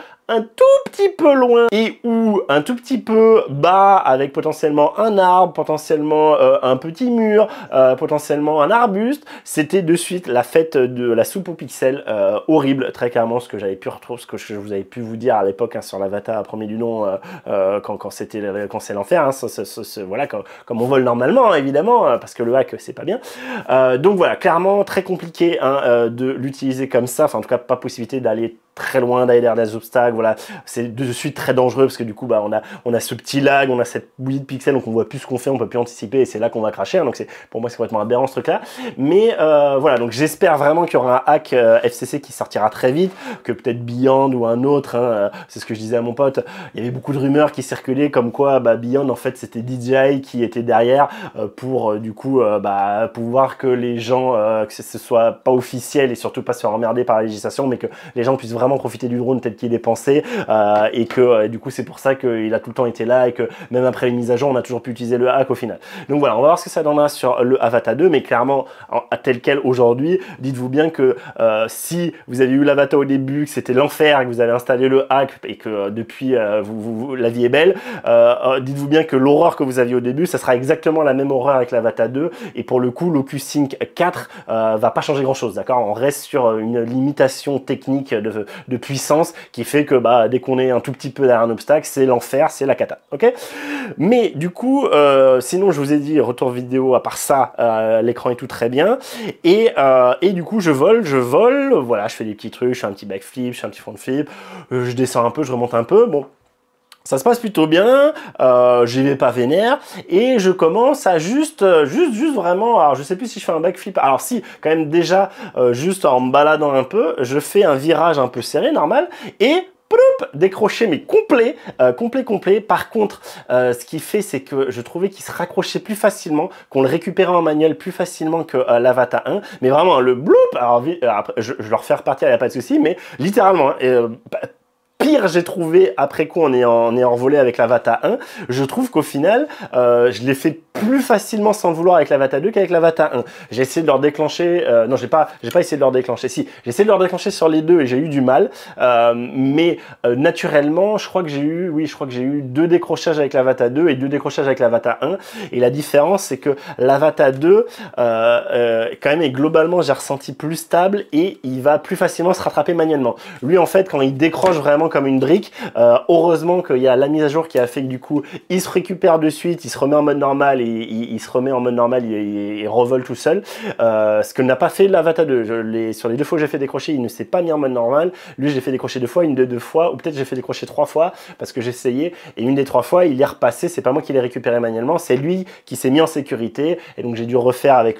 loin et ou un tout petit peu bas avec potentiellement un arbre, potentiellement un petit mur, potentiellement un arbuste, c'était de suite la fête de la soupe aux pixels, horrible, très clairement, ce que j'avais pu retrouver, ce que je vous avais pu vous dire à l'époque, hein, sur l'avatar premier du nom, quand c'est l'enfer, hein, voilà, comme on vole normalement, hein, évidemment, parce que le hack c'est pas bien. Donc voilà, clairement très compliqué, hein, de l'utiliser comme ça, enfin en tout cas pas possibilité d'aller très loin, d'aller derrière des obstacles, voilà, c'est de suite très dangereux parce que du coup bah on a ce petit lag, on a cette bouillie de pixels, donc on voit plus ce qu'on fait, on peut plus anticiper et c'est là qu'on va cracher, hein, donc pour moi c'est complètement aberrant ce truc là, mais voilà, donc j'espère vraiment qu'il y aura un hack FCC qui sortira très vite, que peut-être Beyond ou un autre, hein, c'est ce que je disais à mon pote, il y avait beaucoup de rumeurs qui circulaient comme quoi bah, Beyond en fait c'était DJI qui était derrière pour du coup bah, pouvoir que les gens, que ce soit pas officiel et surtout pas se faire emmerder par la législation, mais que les gens puissent vraiment profiter du drone tel qu'il est pensé, et que du coup c'est pour ça qu'il a tout le temps été là et que même après les mises à jour on a toujours pu utiliser le hack au final. Donc voilà, on va voir ce que ça donnera sur le Avata 2, mais clairement tel quel aujourd'hui, dites-vous bien que si vous avez eu l'Avata au début, que c'était l'enfer, que vous avez installé le hack et que depuis la vie est belle, dites-vous bien que l'horreur que vous aviez au début, ça sera exactement la même horreur avec l'Avata 2, et pour le coup l'Oculus Sync 4 va pas changer grand chose, d'accord? On reste sur une limitation technique de puissance qui fait que bah, dès qu'on est un tout petit peu derrière un obstacle, c'est l'enfer, c'est la cata, ok? Mais du coup, sinon je vous ai dit, retour vidéo, à part ça, l'écran est tout très bien, et du coup je vole, voilà, je fais des petits trucs, je fais un petit backflip, je fais un petit front flip, je descends un peu, je remonte un peu, bon. Ça se passe plutôt bien, j'y vais pas vénère, et je commence à juste vraiment, alors je sais plus si je fais un backflip, alors si, quand même déjà, juste en me baladant un peu, je fais un virage un peu serré, normal, et décroché mais complet, complet. Par contre, ce qui fait, c'est que je trouvais qu'il se raccrochait plus facilement, qu'on le récupérait en manuel plus facilement que l'Avata 1. Mais vraiment, le bloop, alors après, je le refais repartir, il n'y a pas de souci, mais littéralement, pire j'ai trouvé après coup en ayant volé avec l'Avata 1, je trouve qu'au final, je l'ai fait plus facilement sans le vouloir avec l'Avata 2 qu'avec l'Avata 1. J'ai essayé de leur déclencher, non j'ai pas essayé de leur déclencher, si, j'ai essayé de leur déclencher sur les deux et j'ai eu du mal, mais naturellement, je crois que j'ai eu 2 décrochages avec l'Avata 2 et 2 décrochages avec l'Avata 1, et la différence c'est que l'Avata 2, quand même, et globalement j'ai ressenti plus stable et il va plus facilement se rattraper manuellement. Lui en fait, quand il décroche vraiment comme une brique, heureusement qu'il y a la mise à jour qui a fait que du coup il se récupère de suite, il se remet en mode normal et il se remet en mode normal, il revole tout seul, ce que n'a pas fait l'Avata 2. Sur les 2 fois que j'ai fait décrocher, il ne s'est pas mis en mode normal. Lui j'ai fait décrocher 2 fois, une de 2 fois, ou peut-être j'ai fait décrocher 3 fois parce que j'ai essayé, et une des 3 fois il est repassé, c'est pas moi qui l'ai récupéré manuellement, c'est lui qui s'est mis en sécurité, et donc j'ai dû refaire avec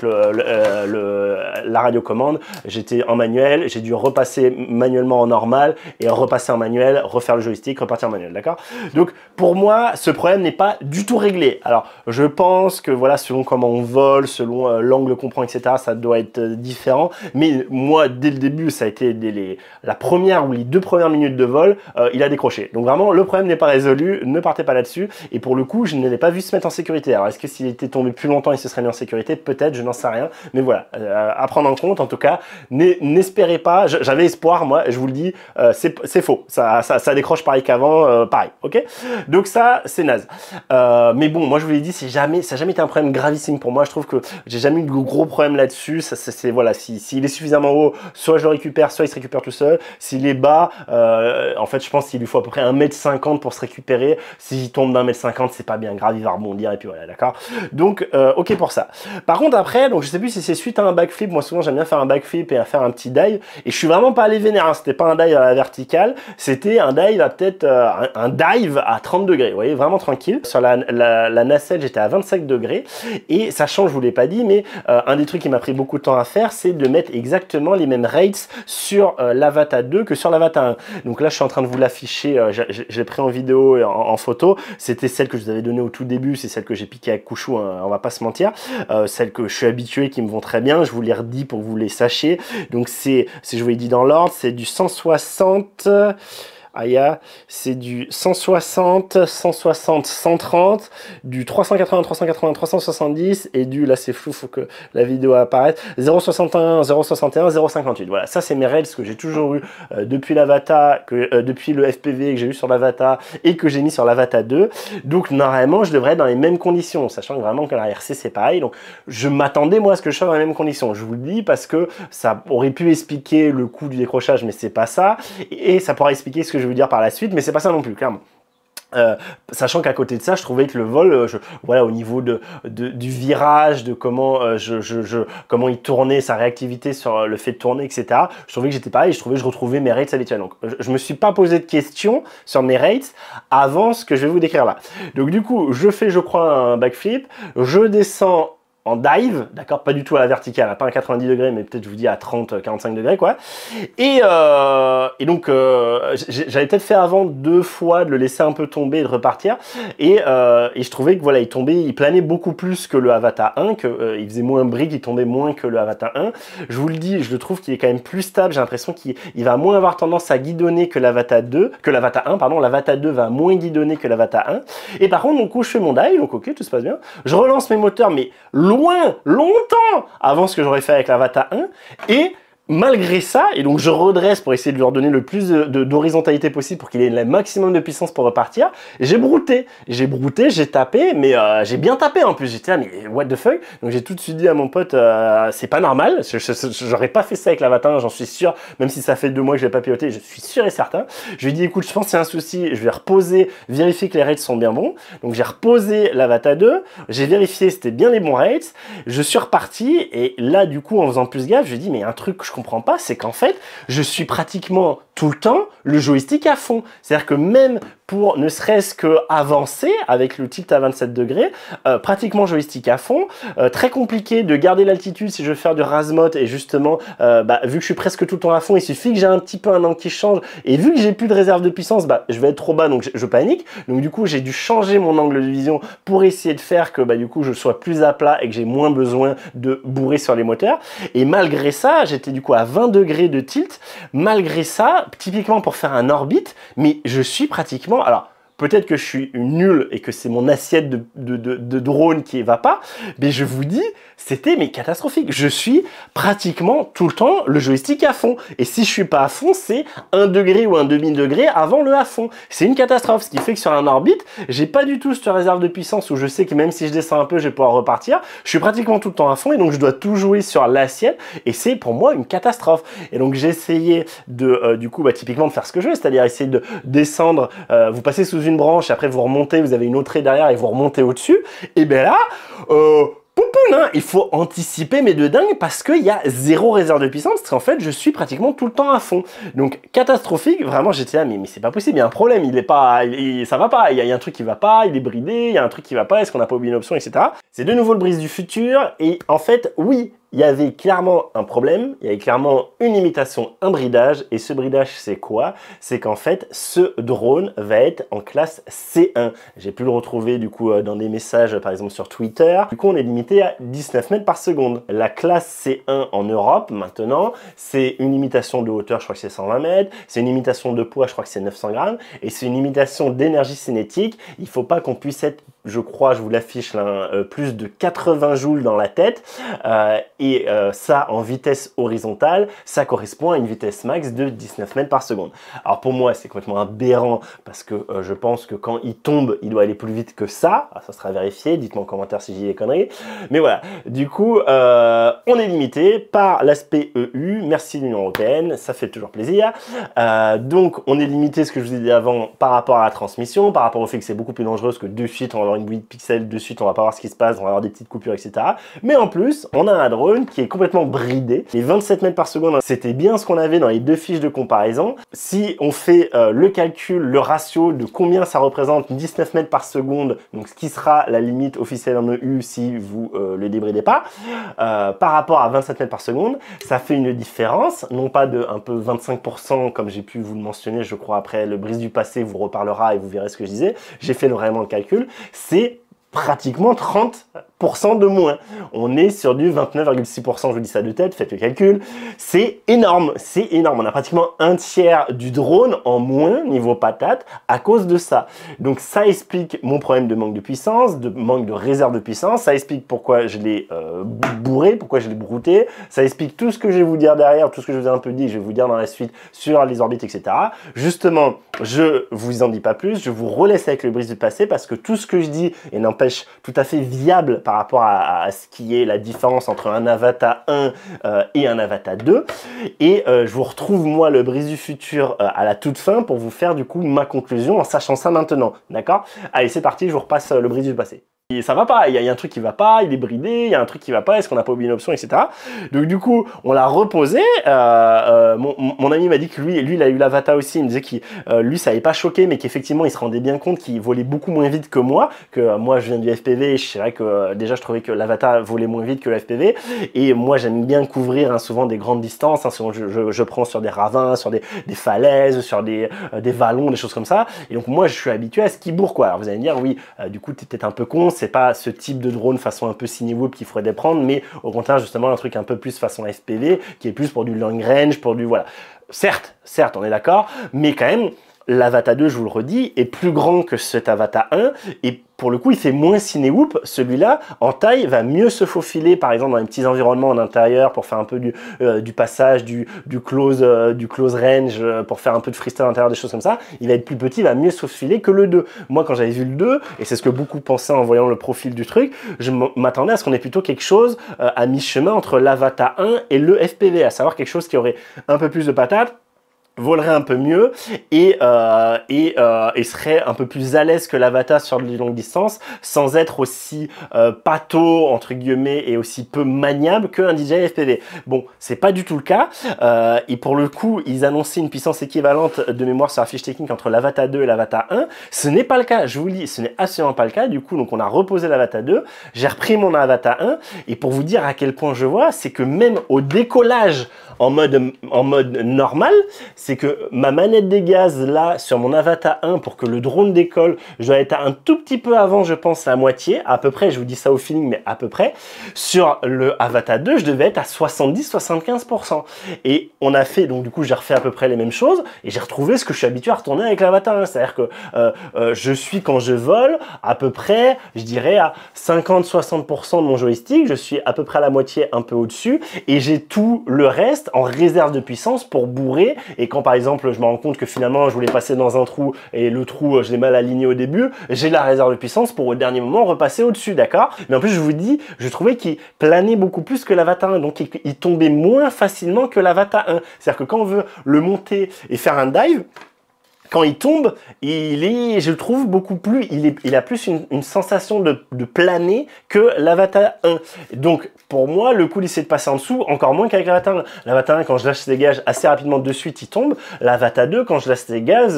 la radiocommande. J'étais en manuel, j'ai dû repasser manuellement en normal et repasser en manuel, refaire le joystick, repartir en manuel, d'accord? Donc pour moi, ce problème n'est pas du tout réglé. Alors je pense que voilà, selon comment on vole, selon l'angle qu'on prend, etc., ça doit être différent. Mais moi, dès le début, ça a été la première ou les 2 premières minutes de vol, il a décroché. Donc vraiment, le problème n'est pas résolu, ne partez pas là-dessus. Et pour le coup, je ne l'ai pas vu se mettre en sécurité. Alors est-ce que s'il était tombé plus longtemps, il se serait mis en sécurité? Peut-être, je n'en sais rien. Mais voilà, à prendre en compte. En tout cas, n'espérez pas. J'avais espoir, moi, je vous le dis, c'est faux. Ça décroche pareil qu'avant, pareil, ok? Donc ça, c'est naze. Mais bon, moi je vous l'ai dit, ça n'a jamais été un problème gravissime pour moi. Je trouve que j'ai jamais eu de gros problèmes là-dessus. Voilà, s'il est suffisamment haut, soit je le récupère, soit il se récupère tout seul. S'il est bas, en fait, je pense qu'il lui faut à peu près 1,50 m pour se récupérer. S'il tombe d'1,50 m, c'est pas bien grave, il va rebondir et puis voilà, d'accord? Donc, ok pour ça. Par contre, après, donc je sais plus si c'est suite à un backflip. Moi, souvent, j'aime bien faire un backflip et à faire un petit dive. Et je suis vraiment pas allé vénère, hein. C'était pas un dive à la verticale, c'était un dive à peut-être un dive à 30 degrés. Vous voyez, vraiment tranquille. Sur la nacelle, j'étais à 25 degrés. Et sachant, je vous l'ai pas dit, mais un des trucs qui m'a pris beaucoup de temps à faire, c'est de mettre exactement les mêmes rates sur l'Avata 2 que sur l'Avata 1. Donc là, je suis en train de vous l'afficher. J'ai pris en vidéo et en photo. C'était celle que je vous avais donnée au tout début. C'est celle que j'ai piquée avec Couchou, hein, on va pas se mentir. Celles que je suis habitué, qui me vont très bien. Je vous les redis pour que vous les sachiez. Donc si je vous l'ai dit dans l'ordre, c'est du 160... Aya, c'est du 160, 160, 130, du 380, 380, 370 et du, là c'est flou, faut que la vidéo apparaisse, 0,61, 0,61, 0,58. Voilà, ça c'est mes rails que j'ai toujours eu depuis l'Avata, depuis le FPV que j'ai eu sur l'Avata et que j'ai mis sur l'Avata 2. Donc normalement, je devrais être dans les mêmes conditions, sachant que vraiment que la RC c'est pareil. Donc je m'attendais moi à ce que je sois dans les mêmes conditions. Je vous le dis parce que ça aurait pu expliquer le coût du décrochage, mais c'est pas ça. Et ça pourrait expliquer ce que je veux dire par la suite, mais c'est pas ça non plus, clairement. Sachant qu'à côté de ça, je trouvais que le vol, voilà, au niveau du virage, de comment comment il tournait, sa réactivité sur le fait de tourner, etc. Je trouvais que j'étais pareil, je retrouvais mes rates habituels. Donc, je me suis pas posé de questions sur mes rates avant ce que je vais vous décrire là. Donc du coup, je fais, je crois, un backflip, je descends en dive, d'accord, pas du tout à la verticale, pas à 90 degrés, mais peut-être je vous dis à 30-45 degrés, quoi. Et donc, j'avais peut-être fait avant 2 fois de le laisser un peu tomber et de repartir. Et je trouvais que voilà, il planait beaucoup plus que le Avata 1, il faisait moins brique, il tombait moins que le Avata 1. Je vous le dis, je le trouve qu'il est quand même plus stable. J'ai l'impression qu'il va moins avoir tendance à guidonner que l'Avata 1, pardon. L'Avata 2 va moins guidonner que l'Avata 1. Et par contre, donc, je fais mon dive, donc ok, tout se passe bien. Je relance mes moteurs, mais longtemps avant ce que j'aurais fait avec l'Avata 1, et malgré ça, et donc je redresse pour essayer de lui redonner le plus d'horizontalité possible pour qu'il ait le maximum de puissance pour repartir. J'ai brouté, j'ai tapé, mais j'ai bien tapé en plus. J'étais là, mais what the fuck? Donc j'ai tout de suite dit à mon pote, c'est pas normal, j'aurais pas fait ça avec l'Avata 1, j'en suis sûr, même si ça fait 2 mois que je l'ai pas piloté, je suis sûr et certain. Je lui ai dit, écoute, je pense que c'est un souci, je vais reposer, vérifier que les rates sont bien bons. Donc j'ai reposé l'Avata 2, j'ai vérifié c'était bien les bons rates, je suis reparti, et là du coup en faisant plus gaffe, je lui ai dit, mais un truc que je comprends pas, c'est qu'en fait, je suis pratiquement tout le temps le joystick à fond. C'est-à-dire que même pour ne serait-ce que avancer avec le tilt à 27 degrés, pratiquement joystick à fond, très compliqué de garder l'altitude si je veux faire du Razmot et justement, vu que je suis presque tout le temps à fond, il suffit que j'ai un petit peu un angle qui change et vu que j'ai plus de réserve de puissance, je vais être trop bas donc je panique. Donc du coup, j'ai dû changer mon angle de vision pour essayer de faire que du coup, je sois plus à plat et que j'ai moins besoin de bourrer sur les moteurs. Et malgré ça, j'étais du coup à 20 degrés de tilt. Malgré ça, typiquement pour faire un orbite, mais je suis pratiquement... Alors, peut-être que je suis nul et que c'est mon assiette de drone qui va pas, mais je vous dis, c'était catastrophique. Je suis pratiquement tout le temps le joystick à fond. Et si je suis pas à fond, c'est 1 degré ou un demi-degré avant le à fond. C'est une catastrophe, ce qui fait que sur un orbite, j'ai pas du tout cette réserve de puissance où je sais que même si je descends un peu, je vais pouvoir repartir. Je suis pratiquement tout le temps à fond et donc je dois tout jouer sur l'assiette et c'est pour moi une catastrophe. Et donc j'ai essayé de, du coup, typiquement de faire ce que je veux, c'est-à-dire essayer de descendre, vous passez sous une branche, après vous remontez, vous avez une autre raie derrière et vous remontez au-dessus. Et bien là, poupoune, hein, il faut anticiper mais de dingue parce qu'il y a zéro réserve de puissance parce qu'en fait je suis pratiquement tout le temps à fond. Donc catastrophique, vraiment j'étais là mais c'est pas possible, il y a un problème, il est pas, ça va pas, il y a un truc qui va pas, il est bridé, il y a un truc qui va pas, est-ce qu'on n'a pas oublié une option, etc. C'est de nouveau le brise du futur et en fait oui, il y avait clairement un problème, il y avait clairement une limitation, un bridage, et ce bridage c'est quoi? C'est qu'en fait ce drone va être en classe C1. J'ai pu le retrouver du coup dans des messages par exemple sur Twitter. Du coup on est limité à 19 mètres par seconde. La classe C1 en Europe maintenant, c'est une limitation de hauteur, je crois que c'est 120 mètres, c'est une limitation de poids, je crois que c'est 900 grammes, et c'est une limitation d'énergie cinétique. Il ne faut pas qu'on puisse être, je crois, je vous l'affiche là, plus de 80 joules dans la tête, et ça en vitesse horizontale, ça correspond à une vitesse max de 19 mètres par seconde. Alors pour moi c'est complètement aberrant parce que je pense que quand il tombe il doit aller plus vite que ça. Alors, ça sera vérifié, dites-moi en commentaire si j'ai des conneries, mais voilà, du coup on est limité par l'aspect EU, merci l'Union Européenne, ça fait toujours plaisir. Donc on est limité, ce que je vous ai dit avant, par rapport à la transmission, par rapport au fait que c'est beaucoup plus dangereux parce que de suite on va avoir une bouillie de pixels, de suite on va pas voir ce qui se passe, on va avoir des petites coupures, etc. Mais en plus on a un drone qui est complètement bridé. Les 27 mètres par seconde, c'était bien ce qu'on avait dans les deux fiches de comparaison. Si on fait le calcul, le ratio de combien ça représente 19 mètres par seconde, donc ce qui sera la limite officielle en EU si vous le débridez pas, par rapport à 27 mètres par seconde, ça fait une différence, non pas de un peu 25% comme j'ai pu vous le mentionner, je crois après le brise du passé vous reparlera et vous verrez ce que je disais. J'ai fait vraiment le calcul, c'est pratiquement 30% de moins. On est sur du 29,6%, je vous dis ça de tête, faites le calcul. C'est énorme, c'est énorme. On a pratiquement un tiers du drone en moins niveau patate à cause de ça. Donc ça explique mon problème de manque de puissance, de manque de réserve de puissance. Ça explique pourquoi je l'ai bourré, pourquoi je l'ai brouté. Ça explique tout ce que je vais vous dire derrière, tout ce que je vous ai un peu dit, je vais vous dire dans la suite sur les orbites, etc. Justement, je vous en dis pas plus, je vous relaisse avec le brise du passé parce que tout ce que je dis et n'empêche tout à fait viable par rapport à ce qui est la différence entre un Avata 1 et un Avata 2. Et je vous retrouve moi le brise du futur à la toute fin pour vous faire du coup ma conclusion en sachant ça maintenant. D'accord? Allez, c'est parti, je vous repasse le brise du passé. Et ça va pas, il y a un truc qui va pas, il est bridé, il y a un truc qui va pas, est-ce qu'on n'a pas oublié une option, etc. Donc du coup, on l'a reposé, mon ami m'a dit que lui il a eu l'Avata aussi, il me disait que lui ça n'avait pas choqué, mais qu'effectivement il se rendait bien compte qu'il volait beaucoup moins vite que moi je viens du FPV, et c'est vrai que déjà je trouvais que l'Avata volait moins vite que le FPV, et moi j'aime bien couvrir souvent des grandes distances, souvent je prends sur des ravins, sur des falaises, sur des vallons, des choses comme ça, et donc moi je suis habitué à ce qui bourre quoi. Alors vous allez me dire, oui, du coup t'es peut-être un peu con, c'est pas ce type de drone façon un peu Cinewhoop qu'il faudrait prendre, mais au contraire justement un truc un peu plus façon FPV qui est plus pour du long range, pour du voilà. Certes, on est d'accord, mais quand même l'Avata 2, je vous le redis, est plus grand que cet Avata 1 et pour le coup, il fait moins Cinewhoop. Celui-là, en taille, va mieux se faufiler, par exemple, dans les petits environnements en intérieur pour faire un peu du passage, du close range, pour faire un peu de freestyle à l'intérieur, des choses comme ça. Il va être plus petit, il va mieux se faufiler que le 2. Moi, quand j'avais vu le 2, et c'est ce que beaucoup pensaient en voyant le profil du truc, je m'attendais à ce qu'on ait plutôt quelque chose à mi-chemin entre l'Avata 1 et le FPV, à savoir quelque chose qui aurait un peu plus de patates, volerait un peu mieux et serait un peu plus à l'aise que l'Avata sur les longues distances sans être aussi pâteau entre guillemets et aussi peu maniable qu'un DJI FPV. Bon, c'est pas du tout le cas et pour le coup ils annonçaient une puissance équivalente de mémoire sur la fiche technique entre l'Avata 2 et l'Avata 1. Ce n'est pas le cas, je vous le dis, ce n'est absolument pas le cas. Du coup, donc on a reposé l'Avata 2, j'ai repris mon Avata 1 et pour vous dire à quel point je vois, c'est que même au décollage en mode normal, c'est que ma manette des gaz là sur mon Avata 1 pour que le drone décolle, je dois être un tout petit peu avant, je pense la moitié, à peu près, je vous dis ça au feeling, mais à peu près. Sur le Avata 2, je devais être à 70-75%. Et on a fait, donc du coup j'ai refait à peu près les mêmes choses et j'ai retrouvé ce que je suis habitué à retourner avec l'Avata 1. C'est-à-dire que je suis quand je vole à peu près, je dirais à 50-60% de mon joystick, je suis à peu près à la moitié, un peu au-dessus, et j'ai tout le reste en réserve de puissance pour bourrer. Et quand par exemple je me rends compte que finalement je voulais passer dans un trou et le trou je l'ai mal aligné au début, j'ai la réserve de puissance pour au dernier moment repasser au-dessus, d'accord? Mais en plus je vous dis, je trouvais qu'il planait beaucoup plus que l'Avata 1, donc il tombait moins facilement que l'Avata 1. C'est-à-dire que quand on veut le monter et faire un dive, quand il tombe, il est, je le trouve beaucoup plus, il a plus une sensation de planer que l'Avata 1. Donc, pour moi, le coup d'essayer de passer en dessous, encore moins qu'avec l'Avata 1. L'Avata 1, quand je lâche les gages assez rapidement de suite, il tombe. L'Avata 2, quand je lâche les gaz,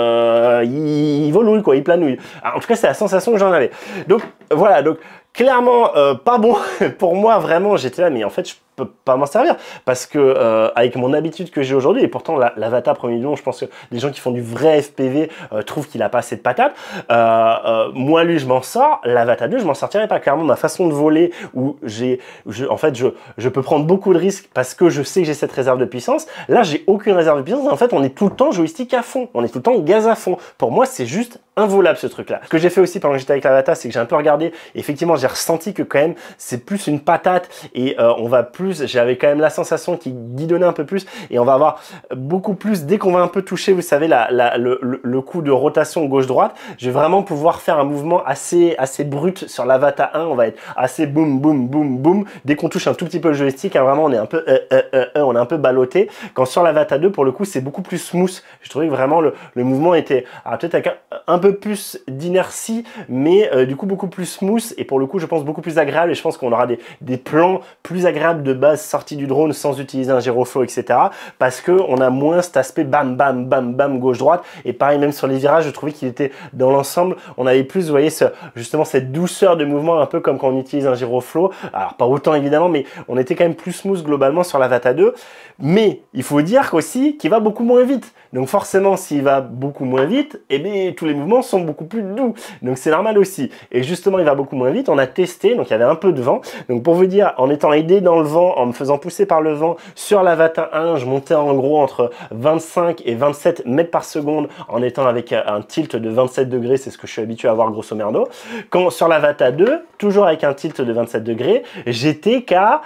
il volouille, quoi, il planouille. Alors, en tout cas, c'est la sensation que j'en avais. Donc, voilà, donc, clairement, pas bon pour moi, vraiment, j'étais là, mais en fait, je peux pas m'en servir parce que avec mon habitude que j'ai aujourd'hui, et pourtant l'Avata premier million, je pense que les gens qui font du vrai FPV trouvent qu'il a pas assez de patates. Moi, lui, je m'en sors. L'Avata 2, je m'en sortirais pas. Clairement, ma façon de voler où en fait, je peux prendre beaucoup de risques parce que je sais que j'ai cette réserve de puissance. Là, j'ai aucune réserve de puissance. En fait, on est tout le temps joystick à fond. On est tout le temps gaz à fond. Pour moi, c'est juste involable ce truc-là. Ce que j'ai fait aussi pendant que j'étais avec l'Avata, c'est que j'ai un peu regardé. Et effectivement, j'ai ressenti que quand même, c'est plus une patate et on va plus. J'avais quand même la sensation qu'il guidonnait un peu plus et on va avoir beaucoup plus dès qu'on va un peu toucher, vous savez, le coup de rotation gauche-droite. Je vais vraiment pouvoir faire un mouvement assez brut sur l'Avata 1. On va être assez boum, boum, boum, boum. Dès qu'on touche un tout petit peu le joystick, hein, vraiment, on est un peu, on est un peu ballotté. Quand sur l'Avata 2, pour le coup, c'est beaucoup plus smooth. Je trouvais que vraiment le mouvement était peut-être avec un peu plus d'inertie, mais du coup beaucoup plus smooth et pour le coup, je pense beaucoup plus agréable. Et je pense qu'on aura des plans plus agréables de base sortie du drone sans utiliser un gyroflow, etc. Parce que on a moins cet aspect bam, bam, bam, bam, gauche-droite. Et pareil, même sur les virages, je trouvais qu'il était dans l'ensemble, on avait plus, vous voyez, justement cette douceur de mouvement, un peu comme quand on utilise un gyroflow. Alors, pas autant évidemment, mais on était quand même plus smooth globalement sur l'Avata 2. Mais il faut dire aussi qu'il va beaucoup moins vite. Donc forcément, s'il va beaucoup moins vite, eh bien, tous les mouvements sont beaucoup plus doux. Donc c'est normal aussi. Et justement, il va beaucoup moins vite. On a testé, donc il y avait un peu de vent. Donc pour vous dire, en étant aidé dans le vent, en me faisant pousser par le vent sur l'Avata 1, je montais en gros entre 25 et 27 mètres par seconde en étant avec un tilt de 27 degrés. C'est ce que je suis habitué à avoir grosso merdo. Quand sur l'Avata 2, toujours avec un tilt de 27 degrés, j'étais qu'à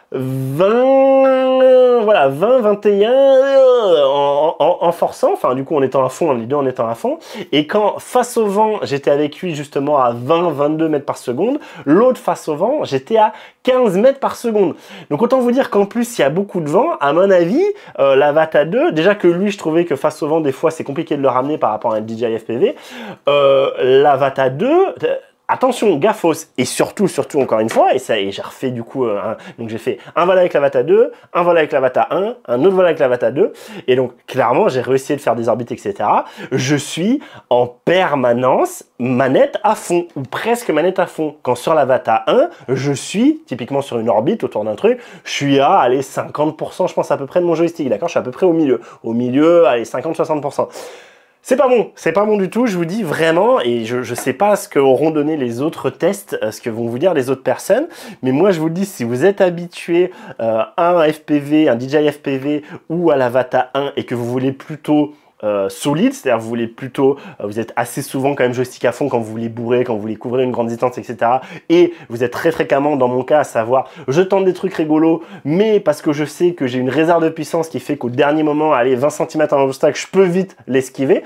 20, voilà, 20, 21 en forçant, enfin du coup en étant à fond, les deux en étant à fond, et quand face au vent, j'étais avec lui justement à 20, 22 mètres par seconde, l'autre face au vent, j'étais à 15 mètres par seconde. Donc autant vous dire qu'en plus il y a beaucoup de vent, à mon avis, l'Avata 2, déjà que lui je trouvais que face au vent des fois c'est compliqué de le ramener par rapport à un DJI FPV, l'Avata 2... Attention, gaffos, et surtout, encore une fois, et j'ai refait du coup, donc j'ai fait un vol avec l'Avata 2, un vol avec l'Avata 1, un autre vol avec l'Avata 2, et donc clairement j'ai réussi de faire des orbites, etc. Je suis en permanence manette à fond, ou presque manette à fond. Quand sur l'Avata 1, je suis typiquement sur une orbite autour d'un truc, je suis à, allez, 50%, je pense à peu près de mon joystick, d'accord? Je suis à peu près au milieu, allez, 50-60%. C'est pas bon du tout, je vous dis vraiment, et je sais pas ce qu'auront donné les autres tests, ce que vont vous dire les autres personnes, mais moi je vous le dis, si vous êtes habitué à un FPV, un DJI FPV ou à l'Avata 1 et que vous voulez plutôt solide, c'est-à-dire vous voulez plutôt, vous êtes assez souvent quand même joystick à fond quand vous voulez bourrer, quand vous voulez couvrir une grande distance, etc. Et vous êtes très fréquemment, dans mon cas, à savoir, je tente des trucs rigolos, mais parce que je sais que j'ai une réserve de puissance qui fait qu'au dernier moment, allez, 20 cm en obstacle, je peux vite l'esquiver.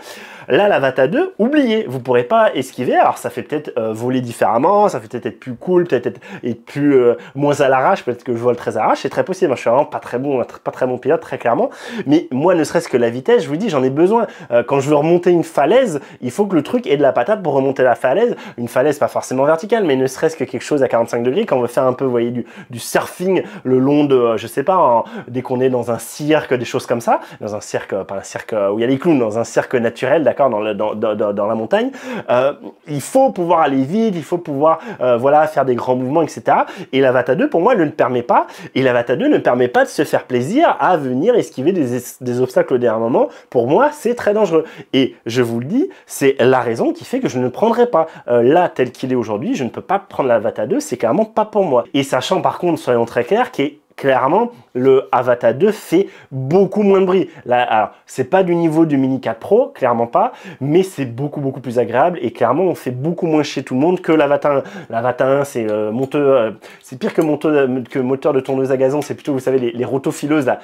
Là, l'Avata 2, oubliez, vous pourrez pas esquiver. Alors ça fait peut-être voler différemment, ça fait peut-être être plus cool, peut-être être plus moins à l'arrache, peut-être que je vole très à l'arrache, c'est très possible. Je suis vraiment pas très bon pilote, très clairement. Mais moi, ne serait-ce que la vitesse, je vous dis, j'en ai besoin. Quand je veux remonter une falaise, il faut que le truc ait de la patate pour remonter la falaise. Une falaise pas forcément verticale, mais ne serait-ce que quelque chose à 45 degrés. Quand on veut faire un peu, vous voyez, du surfing le long de, je sais pas, dès qu'on est dans un cirque, des choses comme ça, dans un cirque, pas un cirque où il y a les clowns, dans un cirque naturel, d'accord, dans la montagne, il faut pouvoir aller vite, il faut pouvoir, voilà, faire des grands mouvements, etc. Et l'Avata 2, pour moi, ne le permet pas. Et l'Avata 2 ne permet pas de se faire plaisir à venir esquiver des obstacles au dernier moment. Pour moi, c'est très dangereux. Et je vous le dis, c'est la raison qui fait que je ne prendrai pas. Là, tel qu'il est aujourd'hui, je ne peux pas prendre l'Avata 2, c'est clairement pas pour moi. Et sachant par contre, soyons très clairs, clairement, le Avata 2 fait beaucoup moins de bruit. Là, alors, c'est pas du niveau du Mini 4 Pro, clairement pas, mais c'est beaucoup plus agréable et clairement, on fait beaucoup moins chez tout le monde que l'Avata 1. L'Avata 1, c'est c'est pire que moteur de tondeuse à gazon, c'est plutôt, vous savez, les rotofileuses là.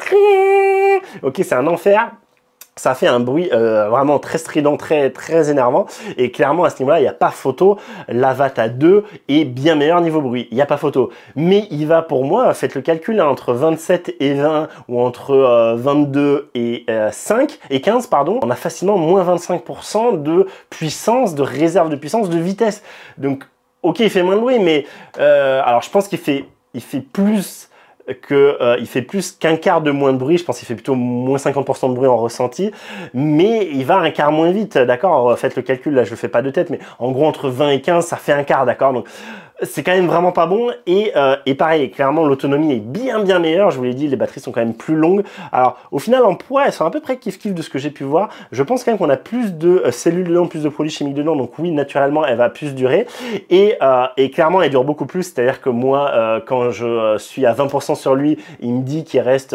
Ok, c'est un enfer. Ça fait un bruit vraiment très strident, très énervant. Et clairement, à ce niveau-là, il n'y a pas photo. L'Avata 2 est bien meilleur niveau bruit. Il n'y a pas photo. Mais il va pour moi, faites le calcul, hein, entre 27 et 20 ou entre 22 et 5 et 15, pardon. On a facilement moins 25% de puissance, de réserve de puissance, de vitesse. Donc, ok, il fait moins de bruit, mais alors je pense qu'il fait plus il fait plus qu'un quart de moins de bruit, je pense qu'il fait plutôt moins 50% de bruit en ressenti, mais il va un quart moins vite, d'accord? Faites le calcul, là je le fais pas de tête, mais en gros entre 20 et 15, ça fait un quart, d'accord? Donc c'est quand même vraiment pas bon et pareil, clairement l'autonomie est bien meilleure, je vous l'ai dit, les batteries sont quand même plus longues. Alors au final en poids, elles sont à peu près kiff de ce que j'ai pu voir. Je pense quand même qu'on a plus de cellules dedans, plus de produits chimiques dedans, donc oui, naturellement elle va plus durer et clairement elle dure beaucoup plus, c'est-à-dire que moi quand je suis à 20% sur lui, il me dit qu'il reste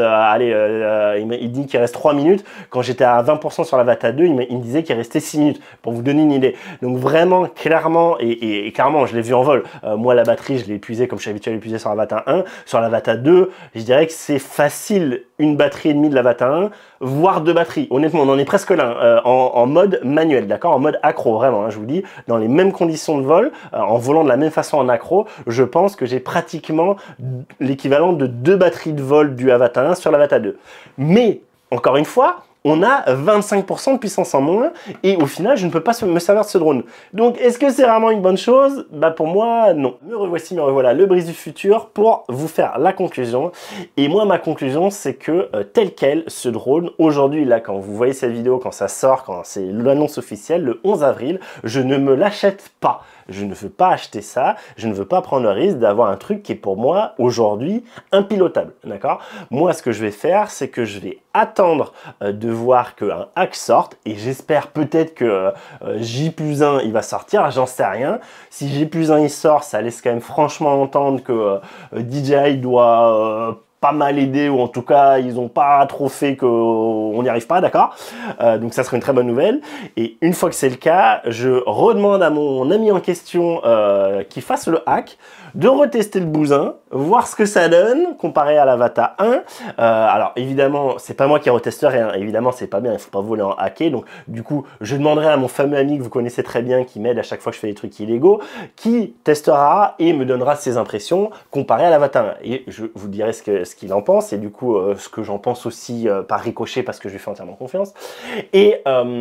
il dit qu'il reste 3 minutes. Quand j'étais à 20% sur l'Avata 2, il me disait qu'il restait 6 minutes, pour vous donner une idée. Donc vraiment, clairement, et clairement, je l'ai vu en vol. Moi, la batterie, je l'ai épuisée comme je suis habitué à l'épuiser sur l'Avata 1. Sur l'Avata 2, je dirais que c'est facile une batterie et demie de l'Avata 1, voire 2 batteries. Honnêtement, on en est presque là, en mode manuel, d'accord? En mode accro, vraiment, hein, je vous dis, dans les mêmes conditions de vol, en volant de la même façon en accro, je pense que j'ai pratiquement l'équivalent de 2 batteries de vol du Avata 1 sur l'Avata 2. Mais, encore une fois, on a 25% de puissance en moins et au final, je ne peux pas me servir de ce drone. Donc, est-ce que c'est vraiment une bonne chose? Bah pour moi, non. Me revoici, me revoilà, le Brise du futur pour vous faire la conclusion. Et moi, ma conclusion, c'est que tel quel, ce drone, aujourd'hui, là, quand vous voyez cette vidéo, quand ça sort, quand c'est l'annonce officielle, le 11 avril, je ne me l'achète pas. Je ne veux pas acheter ça, je ne veux pas prendre le risque d'avoir un truc qui est pour moi aujourd'hui impilotable, d'accord? Moi, ce que je vais faire, c'est que je vais attendre de voir qu'un hack sorte et j'espère peut-être que J+1 il va sortir, j'en sais rien. Si J+1 il sort, ça laisse quand même franchement entendre que DJI doit pas mal aidé ou en tout cas ils ont pas trop fait qu'on n'y arrive pas, d'accord? Donc ça serait une très bonne nouvelle et une fois que c'est le cas, je redemande à mon ami en question qu'il fasse le hack, de retester le bousin, voir ce que ça donne comparé à l'Avata 1. Alors évidemment, c'est pas moi qui retesterai, hein. Évidemment c'est pas bien, il faut pas voler en hacker, donc du coup je demanderai à mon fameux ami que vous connaissez très bien, qui m'aide à chaque fois que je fais des trucs illégaux, qui testera et me donnera ses impressions comparé à l'Avata 1. Et je vous dirai ce qu'il en pense, et du coup ce que j'en pense aussi par ricochet, parce que je lui fais entièrement confiance. Et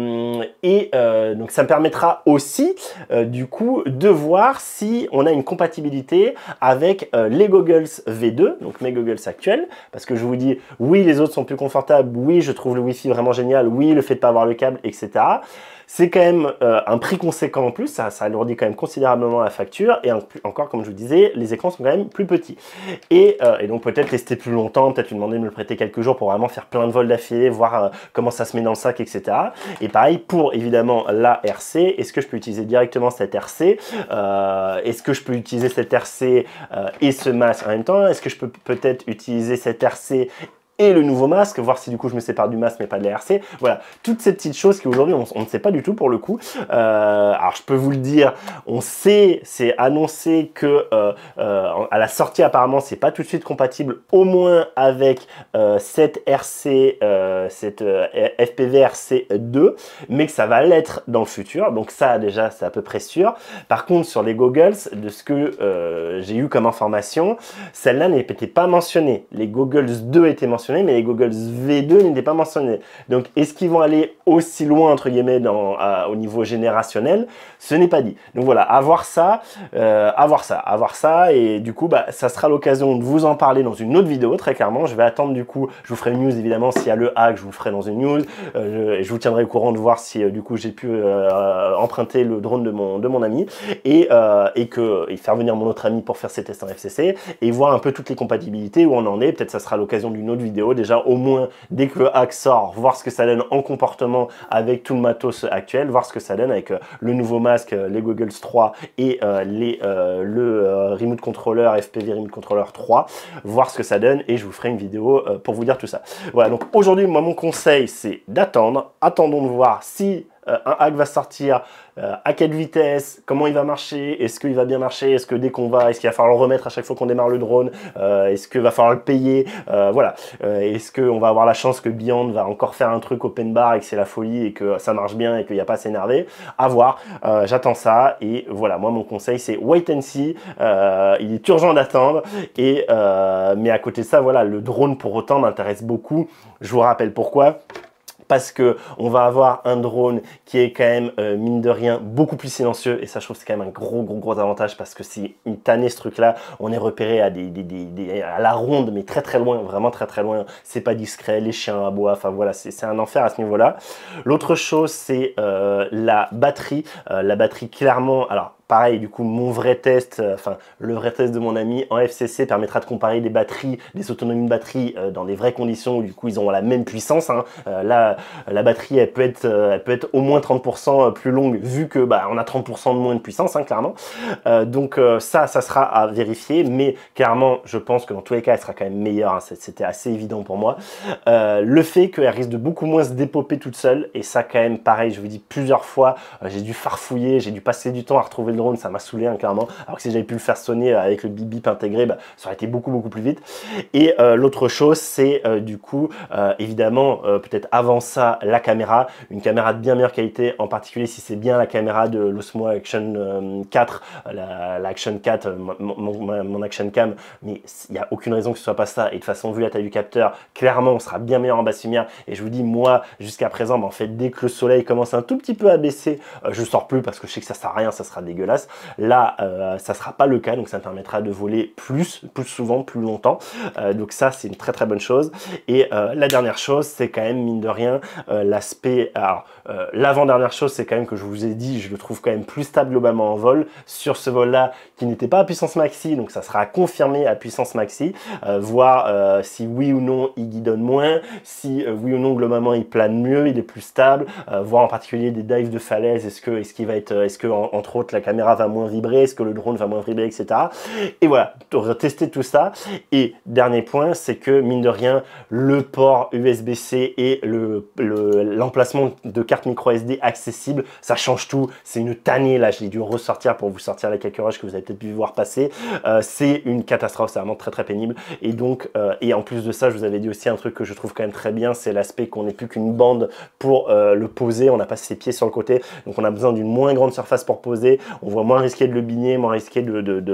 donc ça me permettra aussi du coup de voir si on a une compatibilité avec les Goggles V2, donc mes Goggles actuels, parce que je vous dis, oui, les autres sont plus confortables, oui, je trouve le Wi-Fi vraiment génial, oui, le fait de pas avoir le câble, etc. C'est quand même un prix conséquent en plus, ça alourdit quand même considérablement la facture, et encore, comme je vous disais, les écrans sont quand même plus petits. Et donc peut-être tester plus longtemps, peut-être lui demander de me le prêter quelques jours pour vraiment faire plein de vols d'affilée, voir comment ça se met dans le sac, etc. Et pareil pour évidemment la RC, est-ce que je peux utiliser directement cette RC? Est-ce que je peux utiliser cette RC et ce masque en même temps? Est-ce que je peux peut-être utiliser cette RC et le nouveau masque, voir si du coup je me sépare du masque mais pas de la RC. Voilà, toutes ces petites choses qui aujourd'hui on ne sait pas du tout pour le coup. Alors je peux vous le dire, on sait, c'est annoncé que à la sortie apparemment c'est pas tout de suite compatible au moins avec cette RC, cette FPV RC2, mais que ça va l'être dans le futur. Donc ça déjà c'est à peu près sûr. Par contre sur les goggles, de ce que j'ai eu comme information, celle-là n'était pas mentionnée. Les goggles 2 étaient mentionnés, mais les goggles V2 n'étaient pas mentionnés. Donc, est-ce qu'ils vont aller aussi loin, entre guillemets, au niveau générationnel? Ce n'est pas dit. Donc voilà, à voir ça, et du coup, bah, ça sera l'occasion de vous en parler dans une autre vidéo, très clairement. Je vais attendre, du coup, je vous ferai une news, évidemment, s'il y a le hack, je vous le ferai dans une news. Je vous tiendrai au courant de voir si, du coup, j'ai pu emprunter le drone de mon ami, et faire venir mon autre ami pour faire ses tests en FCC, et voir un peu toutes les compatibilités, où on en est. Peut-être ça sera l'occasion d'une autre vidéo. Déjà, au moins, dès que le hack sort, voir ce que ça donne en comportement avec tout le matos actuel, voir ce que ça donne avec le nouveau masque, les Goggles 3 et le Remote Controller, FPV Remote Controller 3, voir ce que ça donne, et je vous ferai une vidéo pour vous dire tout ça. Voilà, donc aujourd'hui, moi, mon conseil, c'est d'attendre. Attendons de voir si un hack va sortir, à quelle vitesse, comment il va marcher, est-ce qu'il va bien marcher, est-ce que dès qu'on va, est-ce qu'il va falloir le remettre à chaque fois qu'on démarre le drone, est-ce qu'il va falloir le payer, voilà, est-ce qu'on va avoir la chance que Beyond va encore faire un truc open bar et que c'est la folie et que ça marche bien et qu'il n'y a pas à s'énerver, à voir, j'attends ça, et voilà, moi mon conseil c'est wait and see, il est urgent d'attendre, et mais à côté de ça, voilà, le drone pour autant m'intéresse beaucoup. Je vous rappelle pourquoi. Parce que on va avoir un drone qui est quand même, mine de rien, beaucoup plus silencieux. Et ça, je trouve c'est quand même un gros avantage, parce que c'est une tannée ce truc-là. On est repéré à à la ronde, mais très loin, vraiment très loin. C'est pas discret, les chiens aboient. Enfin voilà, c'est un enfer à ce niveau-là. L'autre chose, c'est la batterie. La batterie, clairement, alors pareil, du coup, mon vrai test, enfin le vrai test de mon ami en FCC permettra de comparer des batteries, des autonomies de batterie dans des vraies conditions où du coup ils ont la même puissance. Hein. Là, la batterie, elle peut être au moins 30% plus longue, vu que bah, on a 30% de moins de puissance, hein, clairement. Donc ça sera à vérifier, mais clairement, je pense que dans tous les cas, elle sera quand même meilleure. Hein. C'était assez évident pour moi. Le fait qu'elle risque de beaucoup moins se dépoper toute seule, et ça quand même, pareil, je vous dis plusieurs fois, j'ai dû farfouiller, j'ai dû passer du temps à retrouver le drone, ça m'a saoulé, hein, clairement. Alors que si j'avais pu le faire sonner avec le bip bip intégré, bah, ça aurait été beaucoup plus vite. Et l'autre chose, c'est du coup, évidemment, peut-être avant ça, la caméra, une caméra de bien meilleure qualité, en particulier si c'est bien la caméra de l'Osmo Action 4, la Action 4, mon Action Cam, mais il n'y a aucune raison que ce soit pas ça. Et de toute façon, vu la taille du capteur, clairement, on sera bien meilleur en basse lumière. Et je vous dis, moi, jusqu'à présent, bah, en fait, dès que le soleil commence un tout petit peu à baisser, je sors plus parce que je sais que ça sert à rien, ça sera dégueulasse. Là, ça sera pas le cas, donc ça me permettra de voler plus souvent, plus longtemps. Donc ça, c'est une très bonne chose. Et la dernière chose, c'est quand même, mine de rien, l'aspect... Alors, l'avant-dernière chose, c'est quand même que je vous ai dit, je le trouve quand même plus stable globalement en vol. Sur ce vol-là, qui n'était pas à puissance maxi, donc ça sera confirmé à puissance maxi. Voir si oui ou non, il guidonne moins, si oui ou non, globalement, il plane mieux, il est plus stable. Voir en particulier des dives de falaise, est-ce que entre autres, la caméra va moins vibrer, est-ce que le drone va moins vibrer, etc. Et voilà, tester tout ça. Et dernier point, c'est que, mine de rien, le port USB-C et l'emplacement de carte micro SD accessible, ça change tout. C'est une tannée, là, je l'ai dû ressortir pour vous sortir les quelques rushs que vous avez peut-être pu voir passer. C'est une catastrophe, c'est vraiment très pénible. Et donc, et en plus de ça, je vous avais dit aussi un truc que je trouve quand même très bien, c'est l'aspect qu'on n'ait plus qu'une bande pour le poser. On n'a pas ses pieds sur le côté, donc on a besoin d'une moins grande surface pour poser. On voit moins risquer de le biner, moins risquer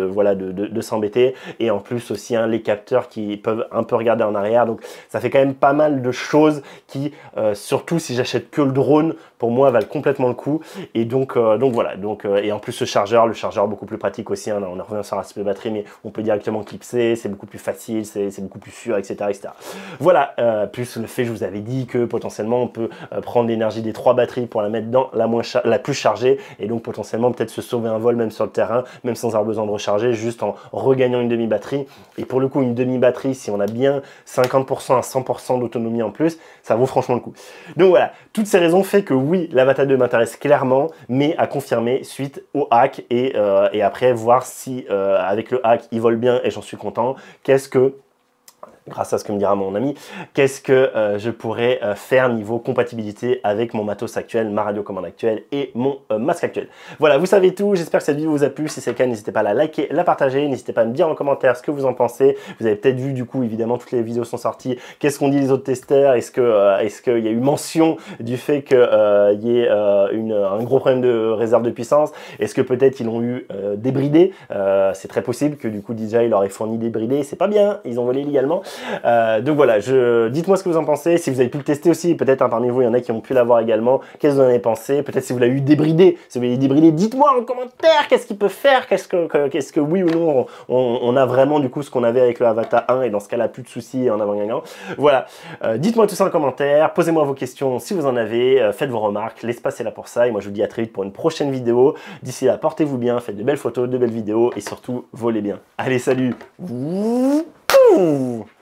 de s'embêter. Et en plus aussi, hein, les capteurs qui peuvent un peu regarder en arrière. Donc ça fait quand même pas mal de choses qui, surtout si j'achète que le drone, pour moi valent complètement le coup. Et donc voilà. Et en plus le chargeur beaucoup plus pratique aussi. Hein, on revient sur l'aspect batterie, mais on peut directement clipser, c'est beaucoup plus facile, c'est beaucoup plus sûr, etc. Voilà. Plus le fait, je vous avais dit que potentiellement on peut prendre l'énergie des 3 batteries pour la mettre dans la plus chargée, et donc potentiellement peut-être se sauver un vol même sur le terrain, même sans avoir besoin de recharger, juste en regagnant une demi-batterie. Et pour le coup, une demi-batterie, si on a bien 50% à 100% d'autonomie en plus, ça vaut franchement le coup. Donc voilà, toutes ces raisons fait que oui, l'Avatar 2 m'intéresse clairement, mais à confirmer suite au hack, et après voir si avec le hack il vole bien, et j'en suis content. Qu'est-ce que grâce à ce que me dira mon ami, qu'est-ce que je pourrais faire niveau compatibilité avec mon matos actuel, ma radiocommande actuelle et mon masque actuel. Voilà, vous savez tout, j'espère que cette vidéo vous a plu. Si c'est le cas, n'hésitez pas à la liker, la partager, n'hésitez pas à me dire en commentaire ce que vous en pensez. Vous avez peut-être vu, du coup, évidemment, toutes les vidéos sont sorties. Qu'est-ce qu'ont dit les autres testeurs? Est-ce qu'il y a eu mention du fait qu'il y ait un gros problème de réserve de puissance? Est-ce que peut-être ils l'ont eu débridé? C'est très possible que du coup DJI leur ait fourni débridé, c'est pas bien, ils ont volé légalement. Donc voilà, dites-moi ce que vous en pensez, si vous avez pu le tester aussi, peut-être parmi vous il y en a qui ont pu l'avoir également, qu'est-ce que vous en avez pensé? Peut-être si vous l'avez eu débridé, si vous l'avez débridé, dites-moi en commentaire qu'est-ce qu'il peut faire, qu'est-ce que oui ou non on a vraiment du coup ce qu'on avait avec le Avata 1 et dans ce cas-là plus de soucis en avant gagnant. Voilà, dites-moi tout ça en commentaire, posez-moi vos questions si vous en avez, faites vos remarques, l'espace est là pour ça et moi je vous dis à très vite pour une prochaine vidéo. D'ici là, portez-vous bien, faites de belles photos, de belles vidéos et surtout volez bien. Allez, salut! Ouh.